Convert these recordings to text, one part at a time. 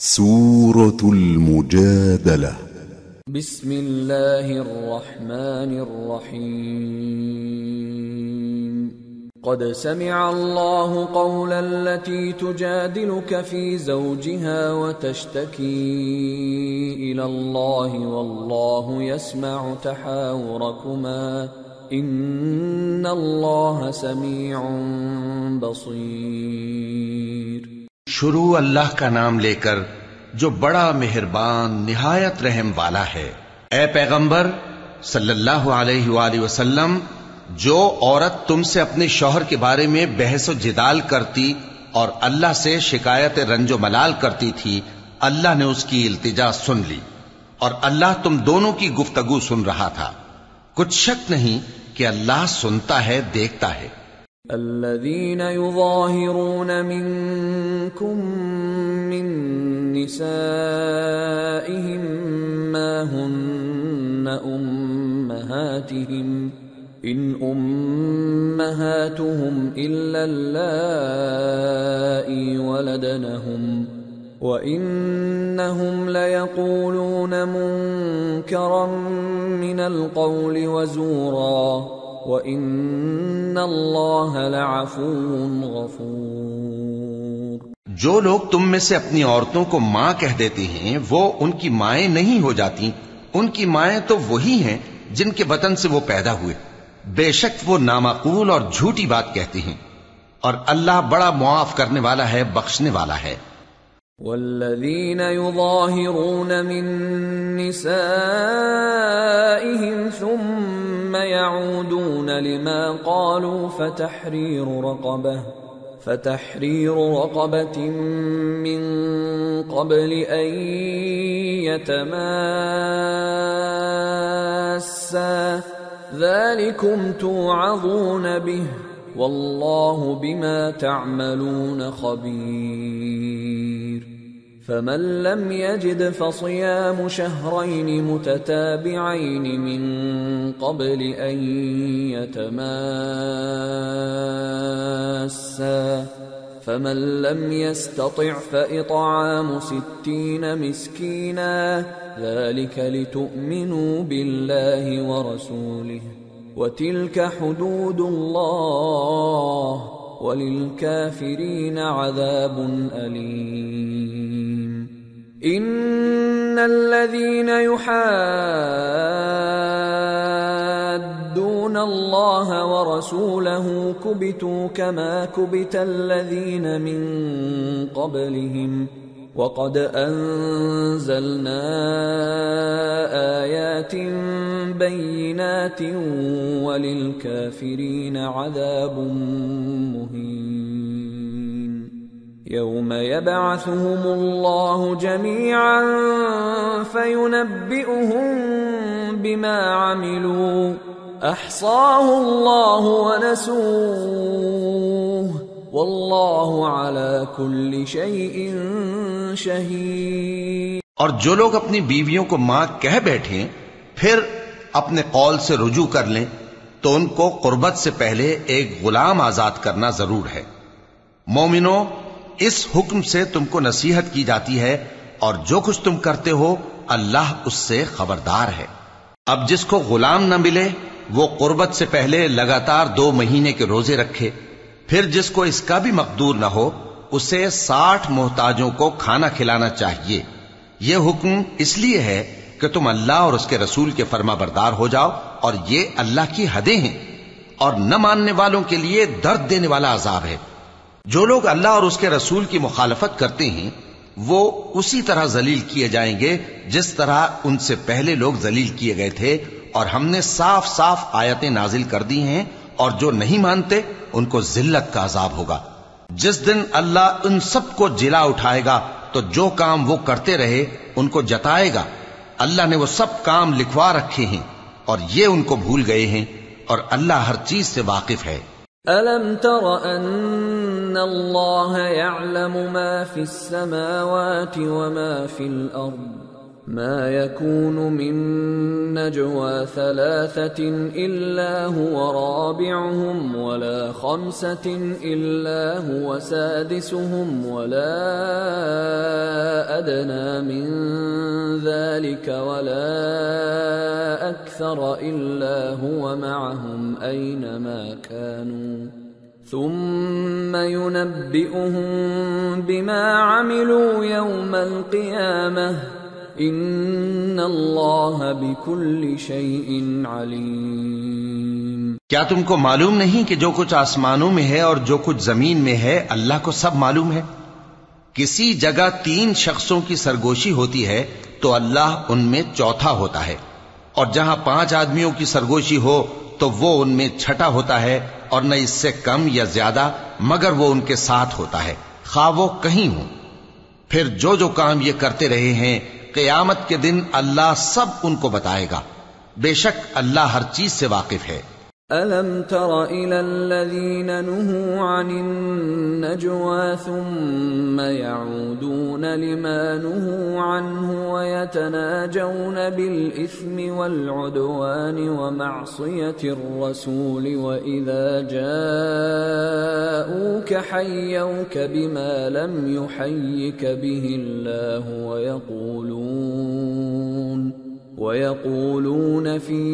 سورة المجادلة. بسم الله الرحمن الرحيم. قد سمع الله قول التي تجادلك في زوجها وتشتكي إلى الله والله يسمع تحاوركما إن الله سميع بصير. شروع اللہ کا نام لے کر جو بڑا مہربان نہایت رحم والا ہے۔ اے پیغمبر صلی اللہ علیہ وآلہ وسلم، جو عورت تم سے اپنے شوہر کے بارے میں بحث و جدال کرتی اور اللہ سے شکایت رنج و ملال کرتی تھی، اللہ نے اس کی التجا سن لی اور اللہ تم دونوں کی گفتگو سن رہا تھا۔ کچھ شک نہیں کہ اللہ سنتا ہے، دیکھتا ہے۔ الذين يظاهرون منكم من نسائهم ما هن أمهاتهم إن أمهاتهم إلا اللائي ولدنهم وإنهم ليقولون منكرا من القول وزورا وَإِنَّ اللَّهَ لَعَفُوٌّ غَفُورٌ۔ جو لوگ تم میں سے اپنی عورتوں کو ماں کہہ دیتے ہیں وہ ان کی مائیں نہیں ہو جاتی، ان کی مائیں تو وہی ہیں جن کے بطن سے وہ پیدا ہوئے، بے شک وہ نامعقول اور جھوٹی بات کہتے ہیں، اور اللہ بڑا معاف کرنے والا ہے، بخشنے والا ہے۔ والذین یظاہرون من نسائهم ثم يعودون لما قالوا فتحرير رقبة من قبل أن يتماسا ذلكم توعظون به والله بما تعملون خبير. فمن لم يجد فصيام شهرين متتابعين من قبل أن يتماسا فمن لم يستطع فإطعام 60 مسكينا ذلك لتؤمنوا بالله ورسوله وتلك حدود الله وَلِلْكَافِرِينَ عَذَابٌ أَلِيمٌ. إِنَّ الَّذِينَ يُحَادُّونَ اللَّهَ وَرَسُولَهُ كُبِتُوا كَمَا كُبِتَ الَّذِينَ مِن قَبْلِهِمْ وَقَدْ أَنزَلْنَا آيَاتٍ بَيِّنَاتٍ وَلِلْكَافِرِينَ عَذَابٌ مُهِينٌ. يَوْمَ يَبْعَثُهُمُ اللَّهُ جَمِيعًا فَيُنَبِّئُهُم بِمَا عَمِلُوا أَحْصَاهُ اللَّهُ وَنَسُوهُ واللہ علی کل شیء شہید. اور جو لوگ اپنی بیویوں کو ماں کہہ بیٹھیں پھر اپنے قول سے رجوع کر لیں تو ان کو قربت سے پہلے ایک غلام آزاد کرنا ضرور ہے۔ مومنو، اس حکم سے تم کو نصیحت کی جاتی ہے اور جو کچھ تم کرتے ہو اللہ اس سے خبردار ہے۔ اب جس کو غلام نہ ملے وہ قربت سے پہلے لگاتار 2 مہینے کے روزے رکھے، پھر جس کو اس کا بھی مقدور نہ ہو اسے 60 محتاجوں کو کھانا کھلانا چاہیے۔ یہ حکم اس لیے ہے کہ تم اللہ اور اس کے رسول کے فرما بردار ہو جاؤ، اور یہ اللہ کی حدیں ہیں، اور نہ ماننے والوں کے لیے درد دینے والا عذاب ہے۔ جو لوگ اللہ اور اس کے رسول کی مخالفت کرتے ہیں وہ اسی طرح ذلیل کیے جائیں گے جس طرح ان سے پہلے لوگ ذلیل کیے گئے تھے، اور ہم نے صاف صاف آیتیں نازل کر دی ہیں، اور جو نہیں مانتے ان کو ذلت کا عذاب ہوگا۔ جس دن اللہ ان سب کو جلا اٹھائے گا تو جو کام وہ کرتے رہے ان کو جتائے گا۔ اللہ نے وہ سب کام لکھوا رکھے ہیں اور یہ ان کو بھول گئے ہیں، اور اللہ ہر چیز سے واقف ہے۔ أَلَمْ تَرَ أَنَّ اللَّهَ يَعْلَمُ مَا فِي السَّمَاوَاتِ وَمَا فِي الْأَرْضِ ما يكون من نجوى ثلاثة إلا هو رابعهم ولا خمسة إلا هو سادسهم ولا أدنى من ذلك ولا أكثر إلا هو معهم أينما كانوا ثم ينبئهم بما عملوا يوم القيامة ان اللہ بکل شیء علیم۔ کیا تم کو معلوم نہیں کہ جو کچھ آسمانوں میں ہے اور جو کچھ زمین میں ہے اللہ کو سب معلوم ہے؟ کسی جگہ 3 شخصوں کی سرگوشی ہوتی ہے تو اللہ ان میں چوتھا ہوتا ہے، اور جہاں 5 آدمیوں کی سرگوشی ہو تو وہ ان میں چھٹا ہوتا ہے، اور نہ اس سے کم یا زیادہ مگر وہ ان کے ساتھ ہوتا ہے، خواہ وہ کہیں ہوں۔ پھر جو جو کام یہ کرتے رہے ہیں قیامت کے دن اللہ سب ان کو بتائے گا، بے شک اللہ ہر چیز سے واقف ہے۔ أَلَمْ تَرَ إِلَى الَّذِينَ نُهُوا عَنِ النَّجْوَى ثُمَّ يَعُودُونَ لِمَا نُهُوا عَنْهُ وَيَتَنَاجَوْنَ بِالْإِثْمِ وَالْعُدْوَانِ وَمَعْصِيَةِ الرَّسُولِ وَإِذَا جَاءُوكَ حَيَّوْكَ بِمَا لَمْ يُحَيِّكَ بِهِ اللَّهُ وَيَقُولُونَ فِي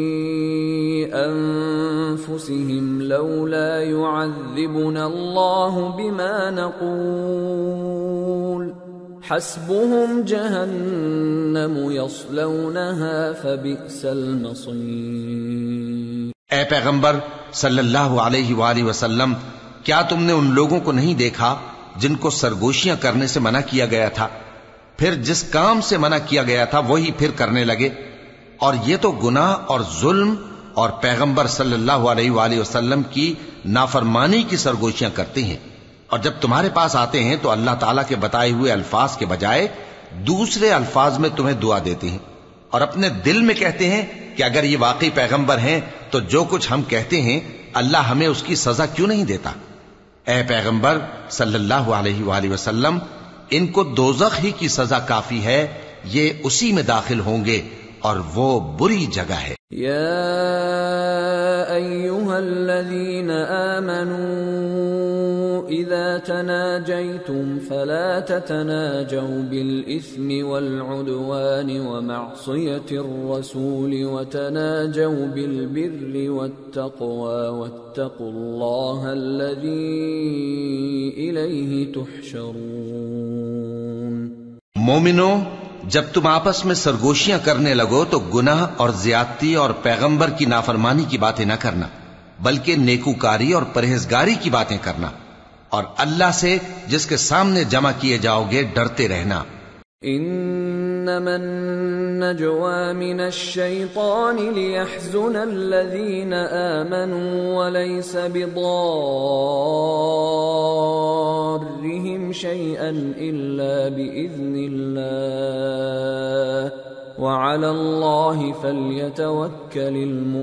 أَنفُسِهِمْ لَوْلَا يُعَذِّبُنَا اللَّهُ بِمَا نَقُولُ حَسْبُهُمْ جَهَنَّمُ يَصْلَوْنَهَا فَبِئْسَ الْمَصِيرُ۔ اے پیغمبر صلی اللہ علیہ وآلہ وسلم، کیا تم نے ان لوگوں کو نہیں دیکھا جن کو سرگوشیاں کرنے سے منع کیا گیا تھا، پھر جس کام سے منع کیا گیا تھا وہی پھر کرنے لگے؟ اور یہ تو گناہ اور ظلم اور پیغمبر صلی اللہ علیہ وآلہ وسلم کی نافرمانی کی سرگوشیاں کرتے ہیں، اور جب تمہارے پاس آتے ہیں تو اللہ تعالیٰ کے بتائے ہوئے الفاظ کے بجائے دوسرے الفاظ میں تمہیں دعا دیتے ہیں، اور اپنے دل میں کہتے ہیں کہ اگر یہ واقعی پیغمبر ہیں تو جو کچھ ہم کہتے ہیں اللہ ہمیں اس کی سزا کیوں نہیں دیتا؟ اے پیغمبر صلی اللہ علیہ وآلہ وسلم، ان کو دوزخ ہی کی سزا کافی ہے، یہ اسی میں داخل ہوں گے اور وہ بری جگہ ہے۔ یا ایھا الذین آمنوا اذا تناجیتم فلا تتناجوا بالاثم والعدوان ومعصیة الرسول وتناجوا بالبر والتقوى واتقوا اللہ الذی الیہ تحشرون۔ مومنو، جب تم آپس میں سرگوشیاں کرنے لگو تو گناہ اور زیادتی اور پیغمبر کی نافرمانی کی باتیں نہ کرنا، بلکہ نیکوکاری اور پرہیزگاری کی باتیں کرنا، اور اللہ سے جس کے سامنے جمع کیے جاؤ گے ڈرتے رہنا۔ انما النجوى من الشيطان ليحزن الذين آمنوا وليس بضارهم شيئا إلا بإذن الله وعلى الله فليتوكل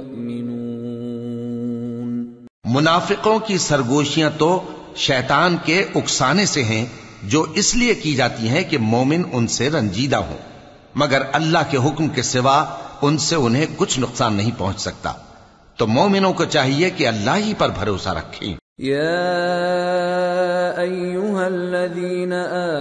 المؤمنون۔ منافقوں کی سرگوشیاں تو شیطان کے اکسانے سے ہیں جو اس لیے کی جاتی ہیں کہ مومن ان سے رنجیدہ ہوں، مگر اللہ کے حکم کے سوا ان سے انہیں کچھ نقصان نہیں پہنچ سکتا، تو مومنوں کو چاہیے کہ اللہ ہی پر بھروسہ رکھیں۔ یا ایھا الذین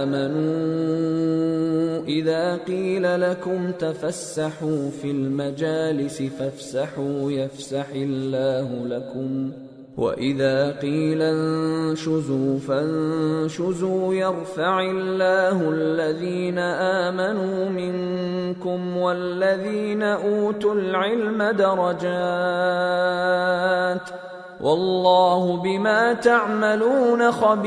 آمنوا اذا قیل لکم تفسحوا فی المجالس فافسحوا یفسح اللہ لکم وَإِذَا قِيلَ انشُزُوا فَانشُزُوا يَرْفَعِ اللَّهُ الَّذِينَ آمَنُوا مِنكُمْ وَالَّذِينَ أُوتُوا الْعِلْمَ دَرَجَاتٍ وَاللَّهُ بِمَا تَعْمَلُونَ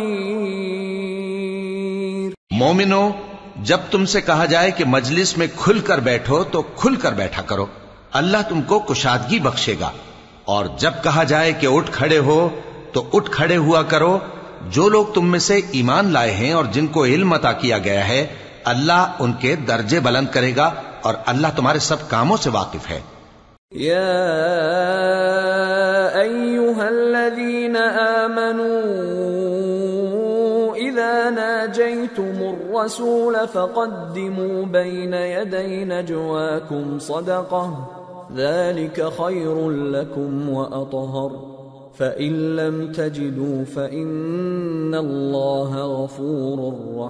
خَبِيرٌ۔ مومنو، جب تم سے کہا جائے کہ مجلس میں کھل کر بیٹھو تو کھل کر بیٹھا کرو، اللہ تم کو کشادگی بخشے گا، اور جب کہا جائے کہ اٹھ کھڑے ہو تو اٹھ کھڑے ہوا کرو۔ جو لوگ تم میں سے ایمان لائے ہیں اور جن کو علم عطا کیا گیا ہے اللہ ان کے درجے بلند کرے گا، اور اللہ تمہارے سب کاموں سے واقف ہے۔ یا ایھا الذین آمنوا اذا ناجیتم الرسول فقدموا بين يدي نجواكم صدقة ذلك خير لكم وأطهر فإن لم تجدوا فإن الله غفور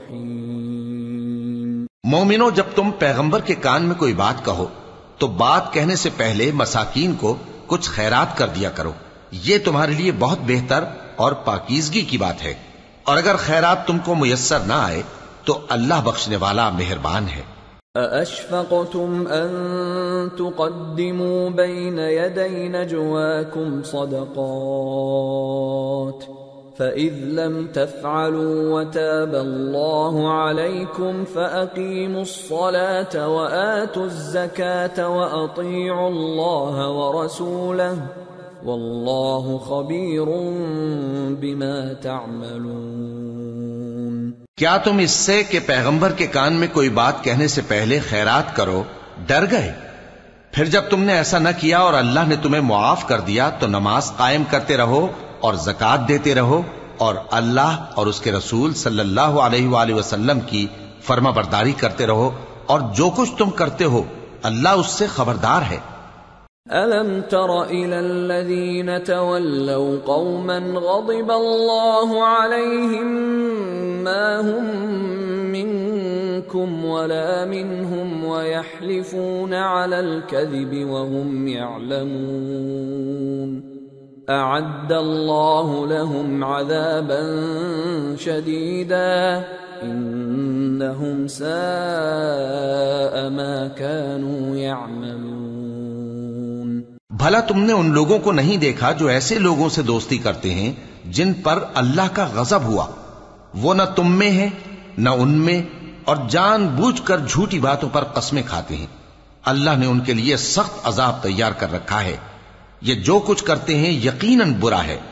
رحيم۔ مومنو، جب تم پیغمبر کے کان میں کوئی بات کہو تو بات کہنے سے پہلے مساکین کو کچھ خیرات کر دیا کرو، یہ تمہارے لیے بہت بہتر اور پاکیزگی کی بات ہے، اور اگر خیرات تم کو میسر نہ آئے تو اللہ بخشنے والا مہربان ہے۔ أَأَشْفَقْتُمْ أَن تُقَدِّمُوا بَيْنَ يَدَيْ نَجْوَاكُمْ صَدَقَاتٍ فَإِذْ لَمْ تَفْعَلُوا وَتَابَ اللَّهُ عَلَيْكُمْ فَأَقِيمُوا الصَّلَاةَ وَآتُوا الزَّكَاةَ وَأَطِيعُوا اللَّهَ وَرَسُولَهُ وَاللَّهُ خَبِيرٌ بِمَا تَعْمَلُونَ۔ کیا تم اس سے کہ پیغمبر کے کان میں کوئی بات کہنے سے پہلے خیرات کرو ڈر گئے؟ پھر جب تم نے ایسا نہ کیا اور اللہ نے تمہیں معاف کر دیا تو نماز قائم کرتے رہو اور زکوٰۃ دیتے رہو، اور اللہ اور اس کے رسول صلی اللہ علیہ وآلہ وسلم کی فرما برداری کرتے رہو، اور جو کچھ تم کرتے ہو اللہ اس سے خبردار ہے۔ أَلَمْ تَرَ إِلَى الَّذِينَ تَوَلَّوْا قَوْمًا غَضِبَ اللَّهُ عَلَيْهِمْ مَا هُمْ مِنْكُمْ وَلَا مِنْهُمْ وَيَحْلِفُونَ عَلَى الْكَذِبِ وَهُمْ يَعْلَمُونَ أَعَدَّ اللَّهُ لَهُمْ عَذَابًا شَدِيدًا إِنَّهُمْ سَاءَ مَا كَانُوا يَعْمَلُونَ۔ بھلا تم نے ان لوگوں کو نہیں دیکھا جو ایسے لوگوں سے دوستی کرتے ہیں جن پر اللہ کا غضب ہوا؟ وہ نہ تم میں ہیں نہ ان میں، اور جان بوجھ کر جھوٹی باتوں پر قسمیں کھاتے ہیں۔ اللہ نے ان کے لیے سخت عذاب تیار کر رکھا ہے، یہ جو کچھ کرتے ہیں یقیناً برا ہے۔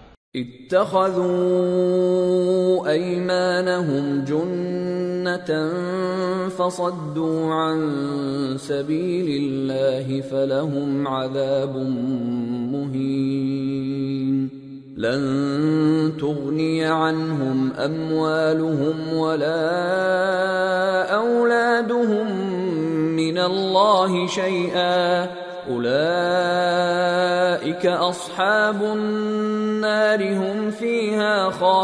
اتخذوا أيمانهم جنة فصدوا عن سبيل الله فلهم عذاب مهين لن تغني عنهم أموالهم ولا أولادهم من الله شيئا أولئك أصحاب النار هم فيها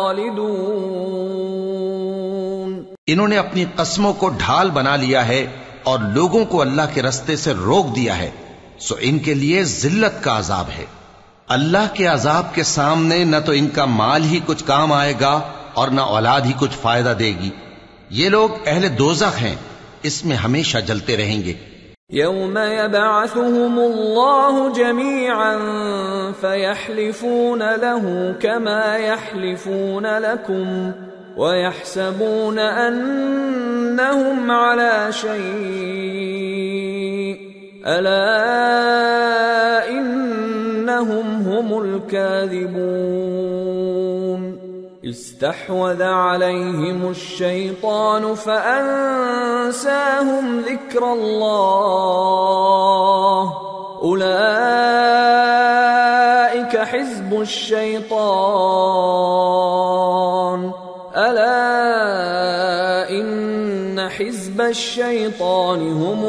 خالدون۔ انہوں نے اپنی قسموں کو ڈھال بنا لیا ہے اور لوگوں کو اللہ کے رستے سے روک دیا ہے، سو ان کے لیے ذلت کا عذاب ہے۔ اللہ کے عذاب کے سامنے نہ تو ان کا مال ہی کچھ کام آئے گا اور نہ اولاد ہی کچھ فائدہ دے گی۔ یہ لوگ اہل دوزخ ہیں، اس میں ہمیشہ جلتے رہیں گے۔ يوم يبعثهم الله جميعا فيحلفون له كما يحلفون لكم ويحسبون أنهم على شيء ألا إنهم هم الكاذبون استحوذ عليهم الشيطان فأنساهم ذكر الله أولئك حزب الشيطان ألا إن حزب الشيطان هم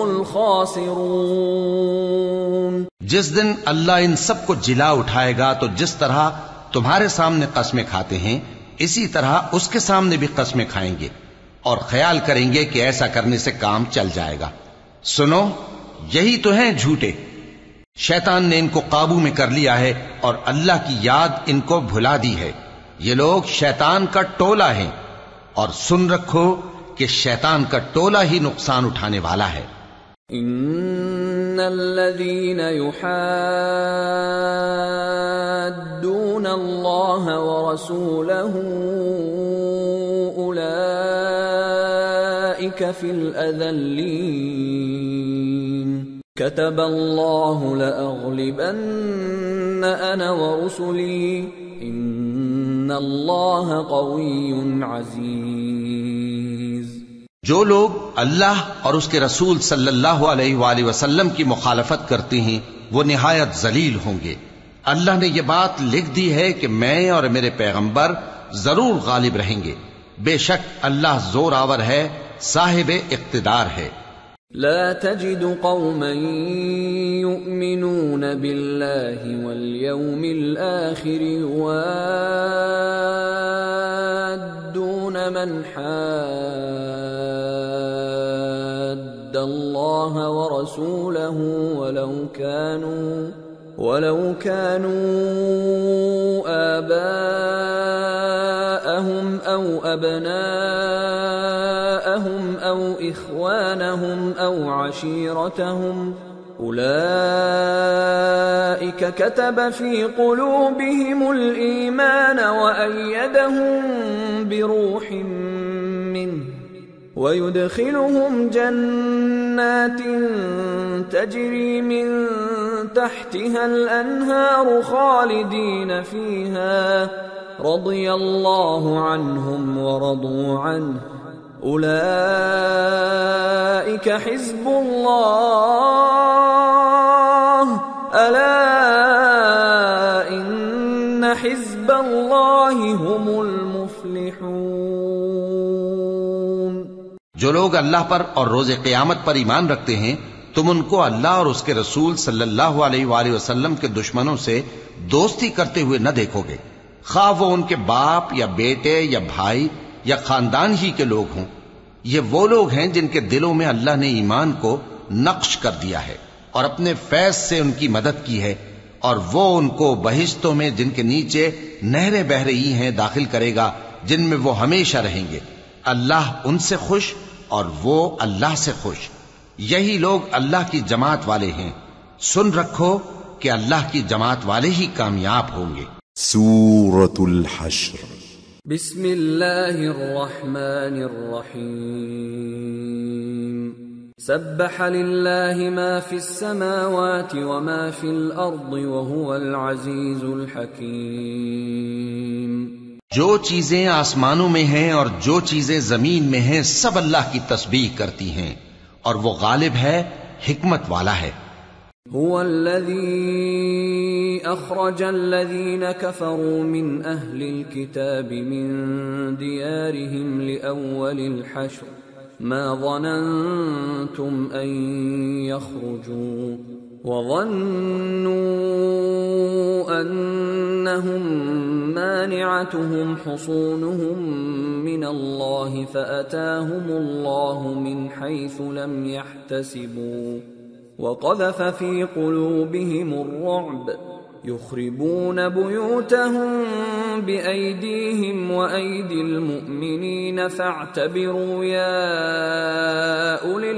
الخاسرون۔ جس دن اللہ ان سب کو جلا اٹھائے گا تو جس طرح تمہارے سامنے قسمیں کھاتے ہیں اسی طرح اس کے سامنے بھی قسمیں کھائیں گے اور خیال کریں گے کہ ایسا کرنے سے کام چل جائے گا۔ سنو، یہی تو ہیں جھوٹے۔ شیطان نے ان کو قابو میں کر لیا ہے اور اللہ کی یاد ان کو بھلا دی ہے۔ یہ لوگ شیطان کا ٹولہ ہیں، اور سن رکھو کہ شیطان کا ٹولہ ہی نقصان اٹھانے والا ہے۔ ان الذين يحادون الله ورسوله اولئك في الاذلين كتب الله لاغلبن انا ورسلي ان الله قوي عزيز۔ جو لوگ اللہ اور اس کے رسول صلی اللہ علیہ وآلہ وسلم کی مخالفت کرتے ہیں وہ نہایت ذلیل ہوں گے۔ اللہ نے یہ بات لکھ دی ہے کہ میں اور میرے پیغمبر ضرور غالب رہیں گے۔ بے شک اللہ زور آور ہے، صاحب اقتدار ہے۔ لا تجد قوما يؤمنون بالله واليوم الآخر يوادون من حاد الله ورسوله ولو كانوا آباءهم أو أبناءهم أو إخوانهم أو عشيرتهم أولئك كتب في قلوبهم الإيمان وأيدهم بروح منه ويدخلهم جنات تجري من تحتها الأنهار خالدين فيها رضي الله عنهم ورضوا عنه أولئك حزب الله ألا إن حزب الله هم المفلحون۔ جو لوگ اللہ پر اور روز قیامت پر ایمان رکھتے ہیں تم ان کو اللہ اور اس کے رسول صلی اللہ علیہ وآلہ وسلم کے دشمنوں سے دوستی کرتے ہوئے نہ دیکھو گے، خواہ وہ ان کے باپ یا بیٹے یا بھائی یا خاندان ہی کے لوگ ہوں۔ یہ وہ لوگ ہیں جن کے دلوں میں اللہ نے ایمان کو نقش کر دیا ہے اور اپنے فیض سے ان کی مدد کی ہے، اور وہ ان کو بہشتوں میں جن کے نیچے نہریں بہہ رہی ہیں داخل کرے گا، جن میں وہ ہمیشہ رہیں گے۔ اللہ ان سے خوش اور وہ اللہ سے خوش۔ یہی لوگ اللہ کی جماعت والے ہیں۔ سن رکھو کہ اللہ کی جماعت والے ہی کامیاب ہوں گے۔ سورة الحشر۔ بسم اللہ الرحمن الرحیم۔ سبح للہ ما فی السماوات وما فی الارض وهو العزیز الحکیم۔ جو چیزیں آسمانوں میں ہیں اور جو چیزیں زمین میں ہیں سب اللہ کی تسبیح کرتی ہیں اور وہ غالب ہے، حکمت والا ہے۔ هو الذي أخرج الذين كفروا من أهل الكتاب من ديارهم لأول الحشر ما ظننتم أن يخرجوا وظنوا أنهم مانعتهم حصونهم من الله فأتاهم الله من حيث لم يحتسبوا وقذف في قلوبهم الرعب يخربون بيوتهم بأيديهم وأيدي المؤمنين فاعتبروا يا أولي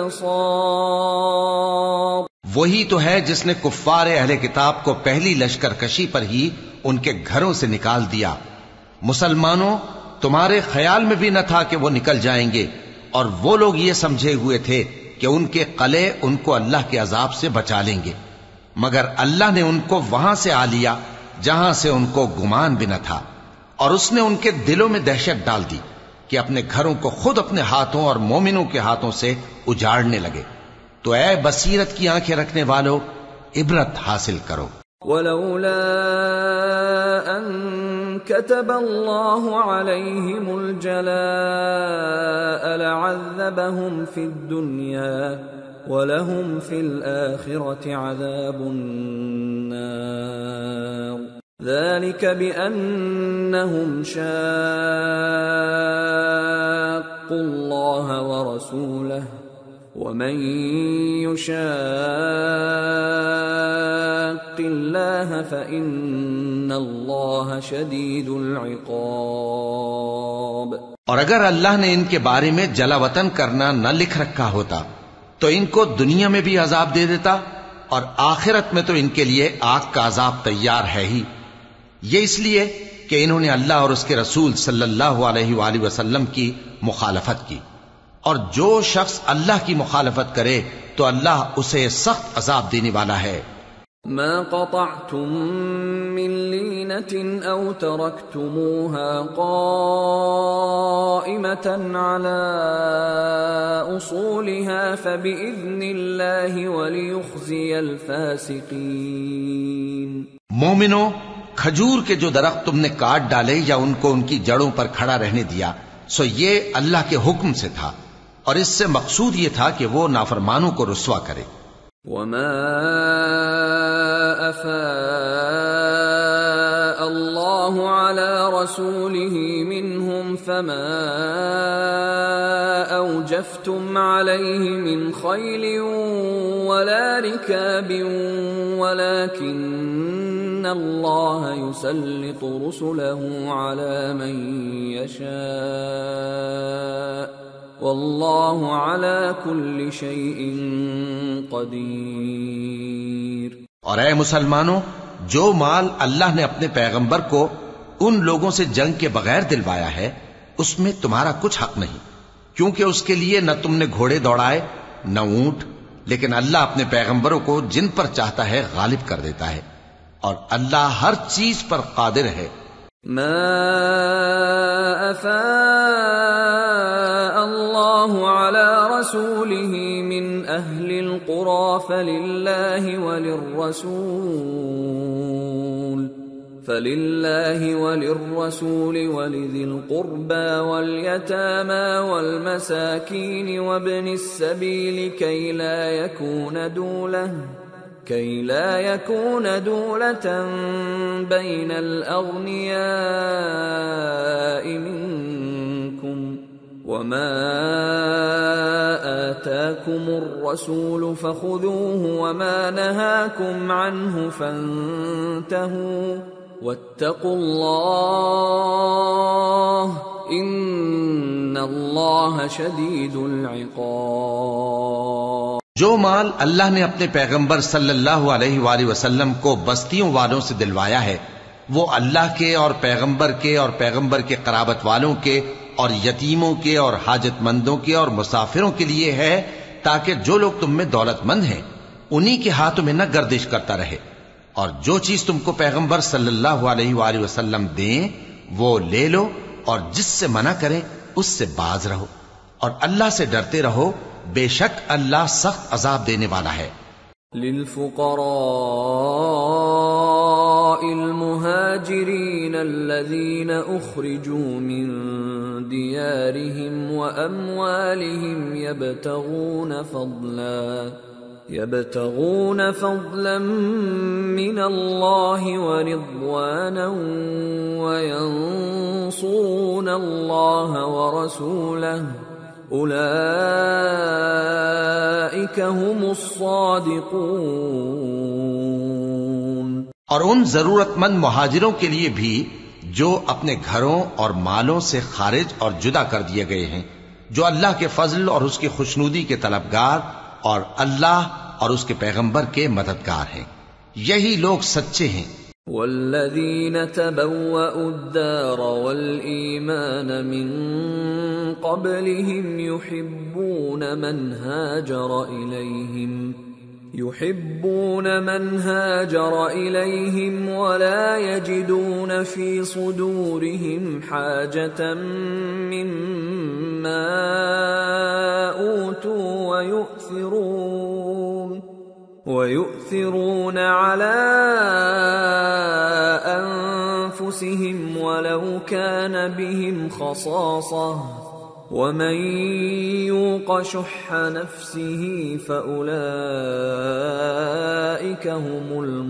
الأبصار۔ وہی تو ہے جس نے کفار اہل کتاب کو پہلی لشکر کشی پر ہی ان کے گھروں سے نکال دیا۔ مسلمانوں، تمہارے خیال میں بھی نہ تھا کہ وہ نکل جائیں گے، اور وہ لوگ یہ سمجھے ہوئے تھے کہ ان کے قلعے ان کو اللہ کے عذاب سے بچا لیں گے، مگر اللہ نے ان کو وہاں سے آ لیا جہاں سے ان کو گمان بھی نہ تھا، اور اس نے ان کے دلوں میں دہشت ڈال دی کہ اپنے گھروں کو خود اپنے ہاتھوں اور مومنوں کے ہاتھوں سے اجاڑنے لگے۔ تو اے بصیرت کی آنکھیں رکھنے والو، عبرت حاصل کرو۔ ولولا ان كتب الله عليهم الجلاء لعذبهم في الدنيا ولهم في الآخرة عذاب النار ذلك بأنهم شاقوا الله ورسوله ومن يشاق الله فإن الله شديد العقاب۔ اور اگر اللہ نے ان کے بارے میں جلا وطن کرنا نہ لکھ رکھا ہوتا تو ان کو دنیا میں بھی عذاب دے دیتا، اور آخرت میں تو ان کے لیے آگ کا عذاب تیار ہے ہی۔ یہ اس لیے کہ انہوں نے اللہ اور اس کے رسول صلی اللہ علیہ وآلہ وسلم کی مخالفت کی، اور جو شخص اللہ کی مخالفت کرے تو اللہ اسے سخت عذاب دینے والا ہے۔ ما قطعتم من لينة أو تركتموها قائمة على أصولها فبإذن الله وليخزي الفاسقين۔ مومنو، کھجور کے جو درخت تم نے کاٹ ڈالے یا ان کو ان کی جڑوں پر کھڑا رہنے دیا، سو یہ اللہ کے حکم سے تھا، اور اس سے مقصود یہ تھا کہ وہ نافرمانوں کو رسوا کرے۔ وما أفاء الله على رسوله منهم فما أوجفتم عليه من خيل ولا ركاب ولكن الله يسلط رسله على من يشاء واللہ علی کل شیء قدیر۔ اور اے مسلمانوں، جو مال اللہ نے اپنے پیغمبر کو ان لوگوں سے جنگ کے بغیر دلوایا ہے اس میں تمہارا کچھ حق نہیں، کیونکہ اس کے لیے نہ تم نے گھوڑے دوڑائے نہ اونٹ، لیکن اللہ اپنے پیغمبروں کو جن پر چاہتا ہے غالب کر دیتا ہے، اور اللہ ہر چیز پر قادر ہے۔ ما افاء اللہ علی رسوله من اہل القرى فللہ وللرسول ولذی القربى واليتامى والمساکین وابن السبیل كي لا يكون دولة بين الأغنياء منكم وما آتاكم الرسول فخذوه وما نهاكم عنه فانتهوا واتقوا الله إن الله شديد العقاب۔ جو مال اللہ نے اپنے پیغمبر صلی اللہ علیہ وآلہ وسلم کو بستیوں والوں سے دلوایا ہے وہ اللہ کے اور پیغمبر کے قرابت والوں کے اور یتیموں کے اور حاجت مندوں کے اور مسافروں کے لیے ہے، تاکہ جو لوگ تم میں دولت مند ہیں انہی کے ہاتھوں میں نہ گردش کرتا رہے، اور جو چیز تم کو پیغمبر صلی اللہ علیہ وآلہ وسلم دیں وہ لے لو، اور جس سے منع کریں اس سے باز رہو، اور اللہ سے ڈرتے رہو، بے شک اللہ سخت عذاب دینے والا ہے۔ للفقراء المهاجرين الذين أخرجوا من ديارهم وأموالهم يبتغون فضلا من الله ورضوانا وينصرون الله ورسوله اولئک هم الصادقون۔ اور ان ضرورت مند مہاجروں کے لیے بھی جو اپنے گھروں اور مالوں سے خارج اور جدا کر دیے گئے ہیں، جو اللہ کے فضل اور اس کی خوشنودی کے طلبگار اور اللہ اور اس کے پیغمبر کے مددگار ہیں، یہی لوگ سچے ہیں۔ والذین تبوأوا الدار والایمان من قبلهم يحبون من هاجر إليهم ولا يجدون في صدورهم حاجة مما أوتوا ويؤثرون على أنفسهم ولو كان بهم خصاصة ومن يوق شح نفسه فأولئك هم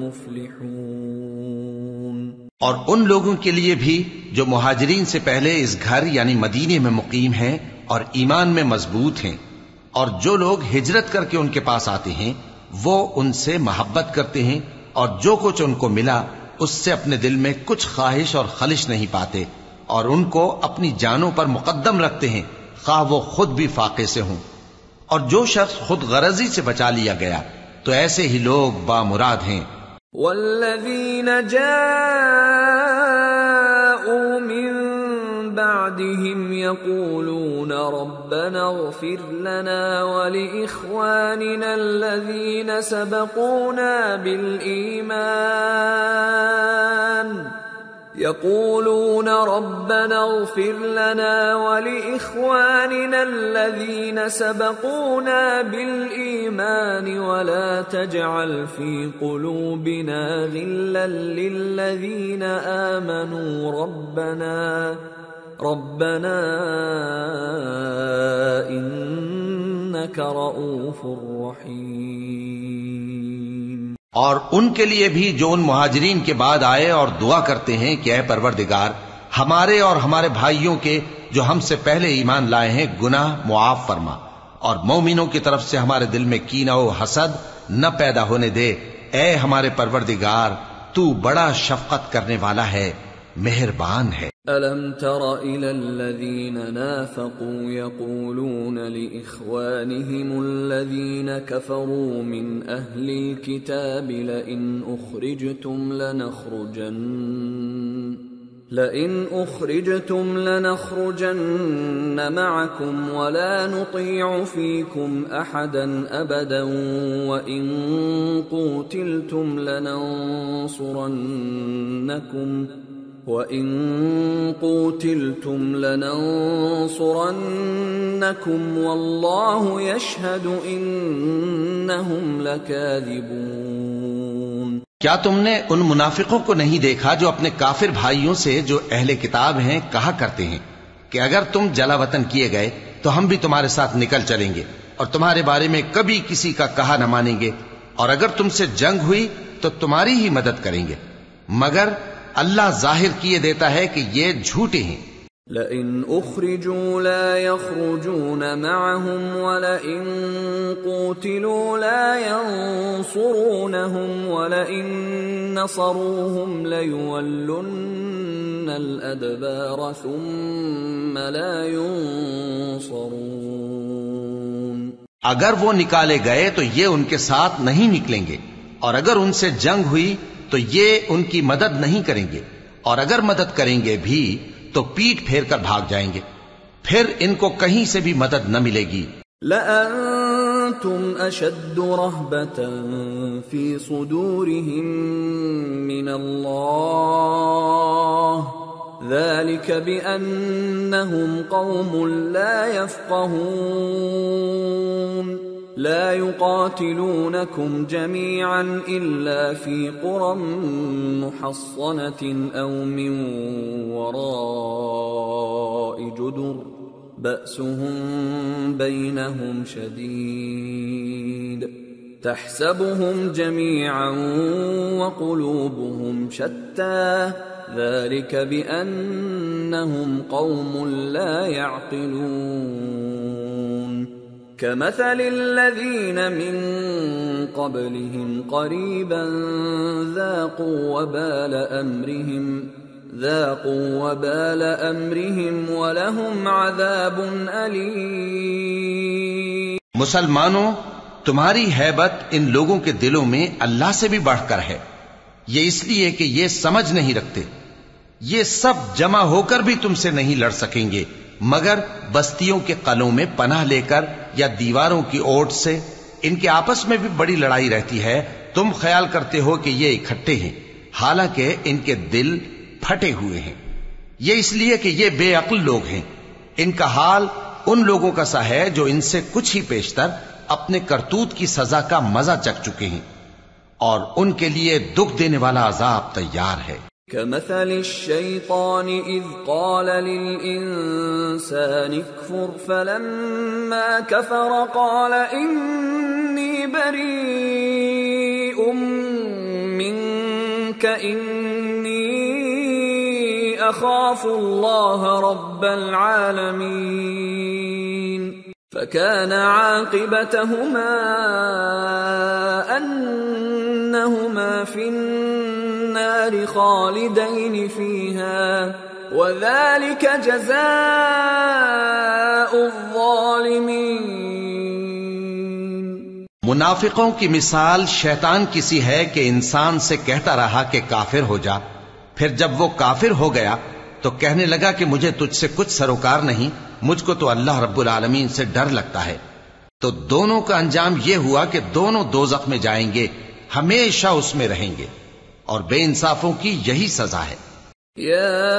المفلحون۔ اور ان لوگوں کے لیے بھی جو مہاجرین سے پہلے اس گھر یعنی مدینے میں مقیم ہیں اور ایمان میں مضبوط ہیں، اور جو لوگ ہجرت کر کے ان کے پاس آتے ہیں وہ ان سے محبت کرتے ہیں، اور جو کچھ ان کو ملا اس سے اپنے دل میں کچھ خواہش اور خلش نہیں پاتے، اور ان کو اپنی جانوں پر مقدم رکھتے ہیں خواہ وہ خود بھی فاقے سے ہوں۔ اور جو شخص خود غرضی سے بچا لیا گیا تو ایسے ہی لوگ بامراد ہیں۔ والذین جاءوا من بعدهم يقولون ربنا اغفر لنا ولإخواننا الذين سبقونا بالإيمان ولا تجعل في قلوبنا غلا للذين آمنوا ربنا انك رؤوف رحیم۔ اور ان کے لیے بھی جو ان مہاجرین کے بعد آئے اور دعا کرتے ہیں کہ اے پروردگار ہمارے اور ہمارے بھائیوں کے جو ہم سے پہلے ایمان لائے ہیں گناہ معاف فرما، اور مومنوں کی طرف سے ہمارے دل میں کینہ و حسد نہ پیدا ہونے دے۔ اے ہمارے پروردگار تو بڑا شفقت کرنے والا ہے، مہربان ہے۔ أَلَمْ تَرَ إِلَى الَّذِينَ نَافَقُوا يَقُولُونَ لِإِخْوَانِهِمُ الَّذِينَ كَفَرُوا مِنْ أَهْلِ الْكِتَابِ لَئِنْ أُخْرِجْتُمْ لَنَخْرُجَنَّ مَعَكُمْ وَلَا نُطِيعُ فِيكُمْ أَحَدًا أَبَدًا وَإِنْ قُوتِلْتُمْ لَنَنصُرَنَّكُمْ وَاللَّهُ يَشْهَدُ إِنَّهُمْ لَكَاذِبُونَ۔ کیا تم نے ان منافقوں کو نہیں دیکھا جو اپنے کافر بھائیوں سے جو اہل کتاب ہیں کہا کرتے ہیں کہ اگر تم جلا وطن کیے گئے تو ہم بھی تمہارے ساتھ نکل چلیں گے اور تمہارے بارے میں کبھی کسی کا کہا نہ مانیں گے، اور اگر تم سے جنگ ہوئی تو تمہاری ہی مدد کریں گے، مگر اللہ ظاہر کیے دیتا ہے کہ یہ جھوٹے ہیں۔ لئن اخرجوا لا يخرجون معهم ولئن قوتلوا لا ينصرونهم ولئن نصروهم ليولن الادبار ثم لا ينصرون۔ اگر وہ نکالے گئے تو یہ ان کے ساتھ نہیں نکلیں گے، اور اگر ان سے جنگ ہوئی تو یہ ان کی مدد نہیں کریں گے، اور اگر مدد کریں گے بھی تو پیٹ پھیر کر بھاگ جائیں گے، پھر ان کو کہیں سے بھی مدد نہ ملے گی۔ لَأَنْتُمْ أَشَدُّ رَهْبَةً فِي صُدُورِهِمْ مِنَ اللَّهِ ذَلِكَ بِأَنَّهُمْ قَوْمٌ لَا يَفْقَهُونَ لا يقاتلونكم جميعا إلا في قرى محصنة أو من وراء جدر بأسهم بينهم شديد تحسبهم جميعا وقلوبهم شتى ذلك بأنهم قوم لا يعقلون كمثل الذين من قبلهم قريبا ذاقوا وبال أمرهم ولهم عذاب أليم۔ مسلمانوں، تمہاری ہیبت ان لوگوں کے دلوں میں اللہ سے بھی بڑھ کر ہے، یہ اس لیے کہ یہ سمجھ نہیں رکھتے۔ یہ سب جمع ہو کر بھی تم سے نہیں لڑ سکیں گے مگر بستیوں کے قلعوں میں پناہ لے کر یا دیواروں کی اوٹ سے۔ ان کے آپس میں بھی بڑی لڑائی رہتی ہے، تم خیال کرتے ہو کہ یہ اکٹھے ہیں، حالانکہ ان کے دل پھٹے ہوئے ہیں۔ یہ اس لیے کہ یہ بے عقل لوگ ہیں۔ ان کا حال ان لوگوں کا سا ہے جو ان سے کچھ ہی پیشتر اپنے کرتوت کی سزا کا مزہ چکھ چکے ہیں، اور ان کے لیے دکھ دینے والا عذاب تیار ہے۔ كمثل الشيطان إذ قال للإنسان اكفر فلما كفر قال إني بريء منك إني أخاف الله رب العالمين فكان عاقبتهما أنهما في النار خالدين فيها وذلك جزاء الظالمين۔ منافقوں کی مثال شیطان کی سی ہے کہ انسان سے کہتا رہا کہ کافر ہو جا، پھر جب وہ کافر ہو گیا تو کہنے لگا کہ مجھے تجھ سے کچھ سروکار نہیں، مجھ کو تو اللہ رب العالمین سے ڈر لگتا ہے۔ تو دونوں کا انجام یہ ہوا کہ دونوں دوزخ میں جائیں گے، ہمیشہ اس میں رہیں گے، اور بے انصافوں کی یہی سزا ہے۔ یا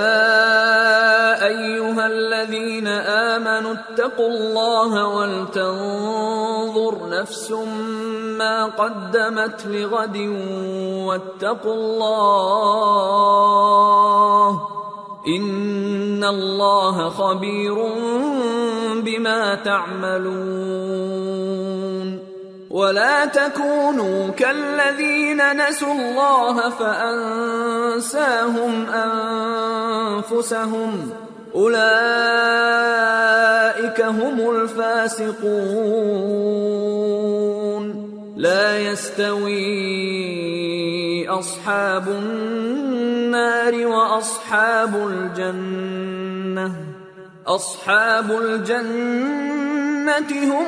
ایھا الذین آمنوا اتقوا اللہ ولتنظر نفس ما قدمت لغد واتقوا اللہ ان اللہ خبیر بما تعملون ولا تكونوا كالذين نسوا الله فأنساهم أنفسهم أولئك هم الفاسقون لا يستوي أصحاب النار وأصحاب الجنة أصحاب الجنة هم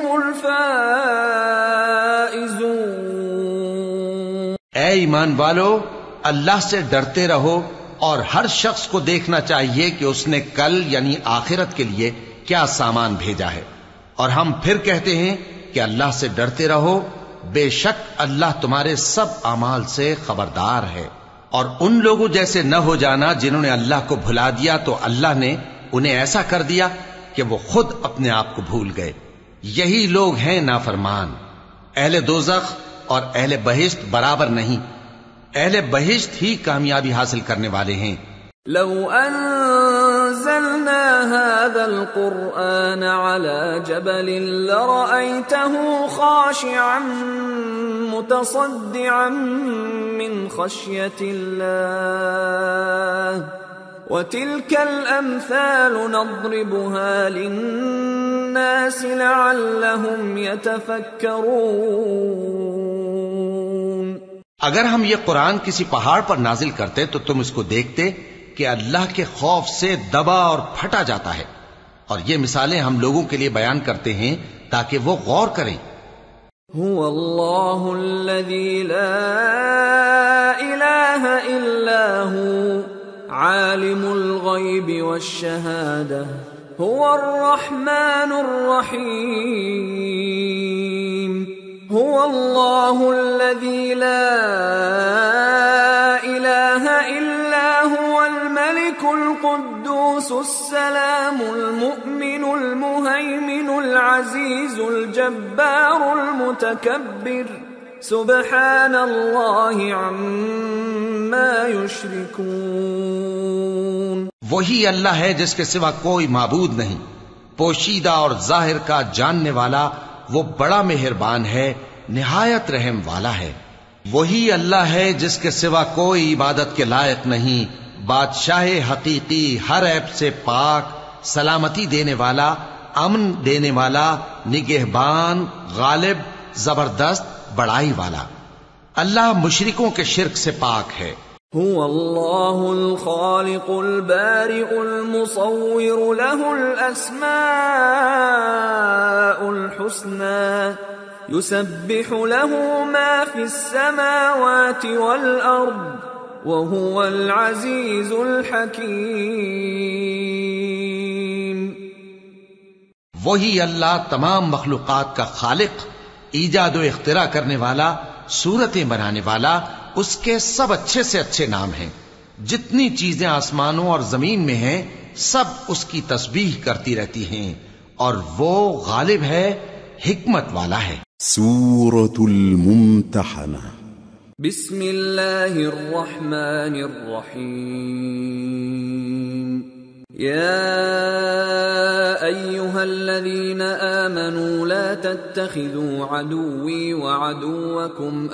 الفائزون۔ اے ایمان والو، اللہ سے ڈرتے رہو اور ہر شخص کو دیکھنا چاہیے کہ اس نے کل یعنی آخرت کے لیے کیا سامان بھیجا ہے، اور ہم پھر کہتے ہیں کہ اللہ سے ڈرتے رہو، بے شک اللہ تمہارے سب اعمال سے خبردار ہے۔ اور ان لوگوں جیسے نہ ہو جانا جنہوں نے اللہ کو بھلا دیا تو اللہ نے انہیں ایسا کر دیا کہ وہ خود اپنے آپ کو بھول گئے۔ یہی لوگ ہیں نافرمان۔ اہل دوزخ اور اہل بہشت برابر نہیں، اہل بہشت ہی کامیابی حاصل کرنے والے ہیں۔ لو انزلنا هذا القرآن على جبل لرأيته خاشعا متصدعا من خشية الله وتلك الأمثال نضربها للناس لعلهم يتفكرون۔ اگر ہم یہ قرآن کسی پہاڑ پر نازل کرتے تو تم اس کو دیکھتے کہ اللہ کے خوف سے دبا اور پھٹا جاتا ہے، اور یہ مثالیں ہم لوگوں کے لیے بیان کرتے ہیں تاکہ وہ غور کریں۔ هو اللہ الذی لا الہ الا هو عالم الغیب والشہادہ هو الرحمن الرحیم هو اللہ الذی لا الہ الا هو الملك القدوس السلام المؤمن المهيمن العزيز الجبار المتكبر سبحان اللہ عما يشركون۔ وہی اللہ ہے جس کے سوا کوئی معبود نہیں، پوشیدہ اور ظاہر کا جاننے والا، وہ بڑا مہربان ہے، نہایت رحم والا ہے۔ وہی اللہ ہے جس کے سوا کوئی عبادت کے لائق نہیں، بادشاہ حقیقی، ہر عیب سے پاک، سلامتی دینے والا، امن دینے والا، نگہبان، غالب، زبردست، بڑائی والا۔ اللہ مشرکوں کے شرک سے پاک ہے۔ هو اللہ الخالق البارئ المصور له الاسماء الحسنى يسبح له ما في السماوات والارض وهو العزيز الحكيم۔ وہی اللہ تمام مخلوقات کا خالق، ایجاد و اختراع کرنے والا، صورتیں بنانے والا، اس کے سب اچھے سے اچھے نام ہیں۔ جتنی چیزیں آسمانوں اور زمین میں ہیں سب اس کی تسبیح کرتی رہتی ہیں، اور وہ غالب ہے، حکمت والا ہے۔ سورة الممتحنة۔ بسم اللہ الرحمن الرحیم۔ یا ایہا الذین آمنوا لا تتخذوا عدوی وعدوکم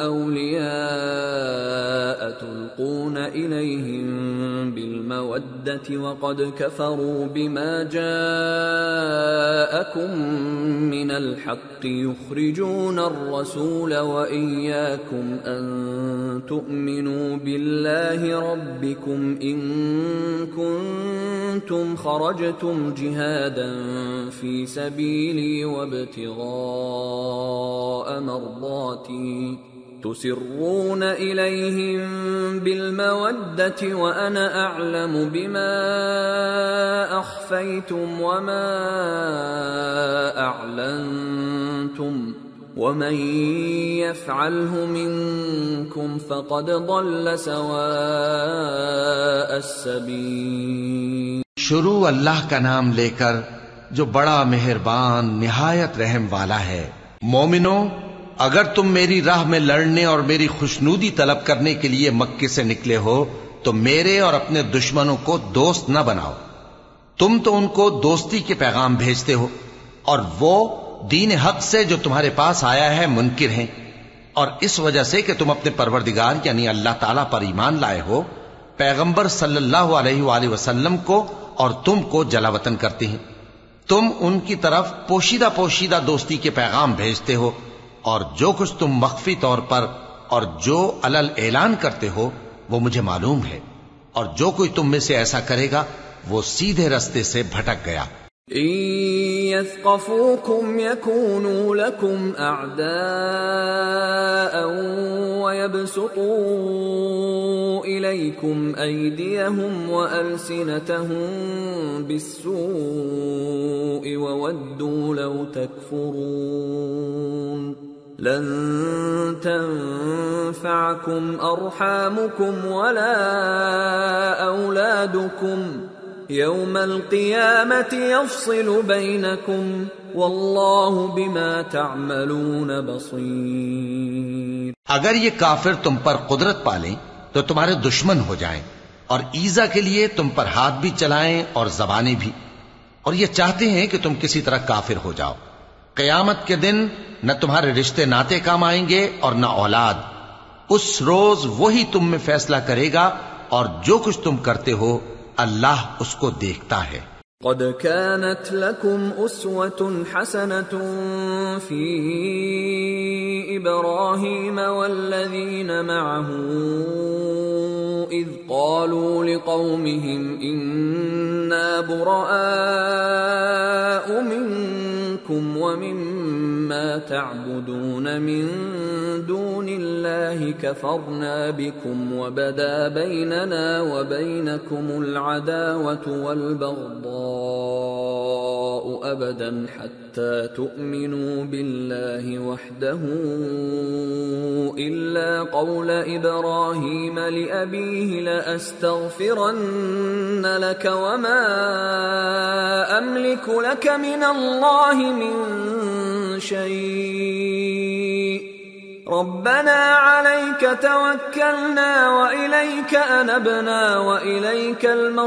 اولیاء تلقون الیہم بالمودة وقد کفروا بما جاءکم من الحق یخرجون الرسول وإیاکم ان تؤمنوا باللہ ربکم ان کنتم خرجتم جہادا فی سبیلی وابتغاء مرضاتی تسرون الیہم بالمودة وانا اعلم بما اخفیتم وما اعلنتم ومن يفعله منكم فقد ضل سواء السبيل۔ شروع اللہ کا نام لے کر جو بڑا مہربان نہایت رحم والا ہے۔ مومنو، اگر تم میری راہ میں لڑنے اور میری خوشنودی طلب کرنے کے لیے مکے سے نکلے ہو تو میرے اور اپنے دشمنوں کو دوست نہ بناؤ. تم تو ان کو دوستی کے پیغام بھیجتے ہو اور وہ دین حق سے جو تمہارے پاس آیا ہے منکر ہیں، اور اس وجہ سے کہ تم اپنے پروردگار یعنی اللہ تعالیٰ پر ایمان لائے ہو، پیغمبر صلی اللہ علیہ وآلہ وسلم کو اور تم کو جلا وطن کرتے ہیں. تم ان کی طرف پوشیدہ پوشیدہ دوستی کے پیغام بھیجتے ہو، اور جو کچھ تم مخفی طور پر اور جو علل اعلان کرتے ہو وہ مجھے معلوم ہے، اور جو کوئی تم میں سے ایسا کرے گا وہ سیدھے رستے سے بھٹک گیا. إن يثقفوكم يكونوا لكم أعداء ويبسطوا إليكم أيديهم وألسنتهم بالسوء وودوا لو تكفرون لن تنفعكم أرحامكم ولا أولادكم يوم القيامة يفصل بينكم والله بما تعملون بصير. اگر یہ کافر تم پر قدرت پالیں تو تمہارے دشمن ہو جائیں اور ایذا کے لیے تم پر ہاتھ بھی چلائیں اور زبانیں بھی، اور یہ چاہتے ہیں کہ تم کسی طرح کافر ہو جاؤ. قیامت کے دن نہ تمہارے رشتے ناتے کام آئیں گے اور نہ اولاد. اس روز وہی تم میں فیصلہ کرے گا، اور جو کچھ تم کرتے ہو اللہ اس کو دیکھتا ہے. قد كانت لكم أسوة حسنة في إبراهيم والذين معه إذ قالوا لقومهم إنا براء منكم ومما تعبدون من دون الله كفرنا بكم وبدا بيننا وبينكم العداوة والبغضاء أبدا حتى تؤمنوا بالله وحده إلا قول إبراهيم لأبيه لأستغفرن لك وما أملك لك من الله من شيء ربنا عليك توكلنا وإليك أنبنا وإليك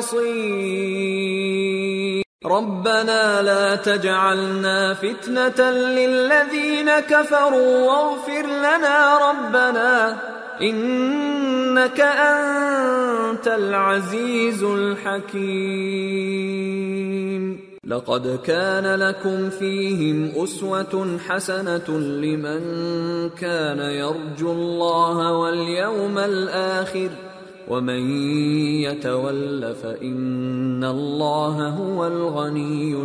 المصير ربنا لا تجعلنا فتنة للذين كفروا واغفر لنا ربنا إنك أنت العزيز الحكيم. لقد كان لكم فيهم أسوة حسنة لمن كان يرجو الله واليوم الآخر ومن يتول فإن الله هو الغني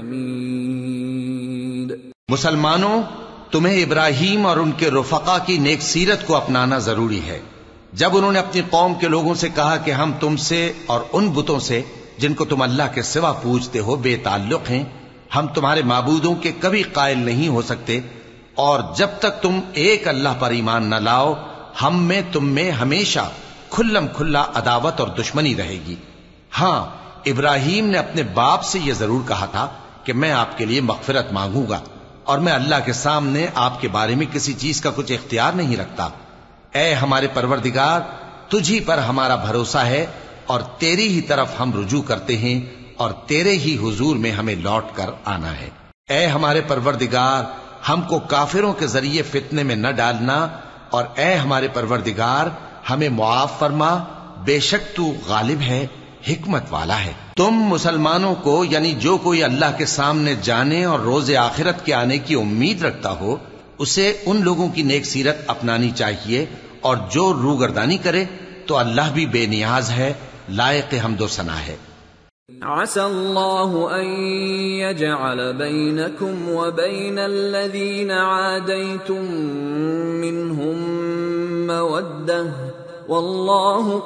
الحميد. مسلمانوں، تمہیں ابراہیم اور ان کے رفقا کی نیک سیرت کو اپنانا ضروری ہے. جب انہوں نے اپنی قوم کے لوگوں سے کہا کہ ہم تم سے اور ان بتوں سے جن کو تم اللہ کے سوا پوجتے ہو بے تعلق ہیں، ہم تمہارے معبودوں کے کبھی قائل نہیں ہو سکتے، اور جب تک تم ایک اللہ پر ایمان نہ لاؤ ہم میں تم میں ہمیشہ کھلم کھلا عداوت اور دشمنی رہے گی. ہاں، ابراہیم نے اپنے باپ سے یہ ضرور کہا تھا کہ میں آپ کے لیے مغفرت مانگوں گا، اور میں اللہ کے سامنے آپ کے بارے میں کسی چیز کا کچھ اختیار نہیں رکھتا. اے ہمارے پروردگار، تجھی پر ہمارا بھروسہ ہے اور تیری ہی طرف ہم رجوع کرتے ہیں اور تیرے ہی حضور میں ہمیں لوٹ کر آنا ہے. اے ہمارے پروردگار، ہم کو کافروں کے ذریعے فتنے میں نہ ڈالنا، اور اے ہمارے پروردگار ہمیں معاف فرما، بے شک تو غالب ہے، حکمت والا ہے. تم مسلمانوں کو یعنی جو کوئی اللہ کے سامنے جانے اور روز آخرت کے آنے کی امید رکھتا ہو اسے ان لوگوں کی نیک سیرت اپنانی چاہیے، اور جو روگردانی کرے تو اللہ بھی بے نیاز ہے، لائق حمد و ثنا ہے. عسى الله أن يجعل بينكم وبين الذين عاديتم منهم مودة والله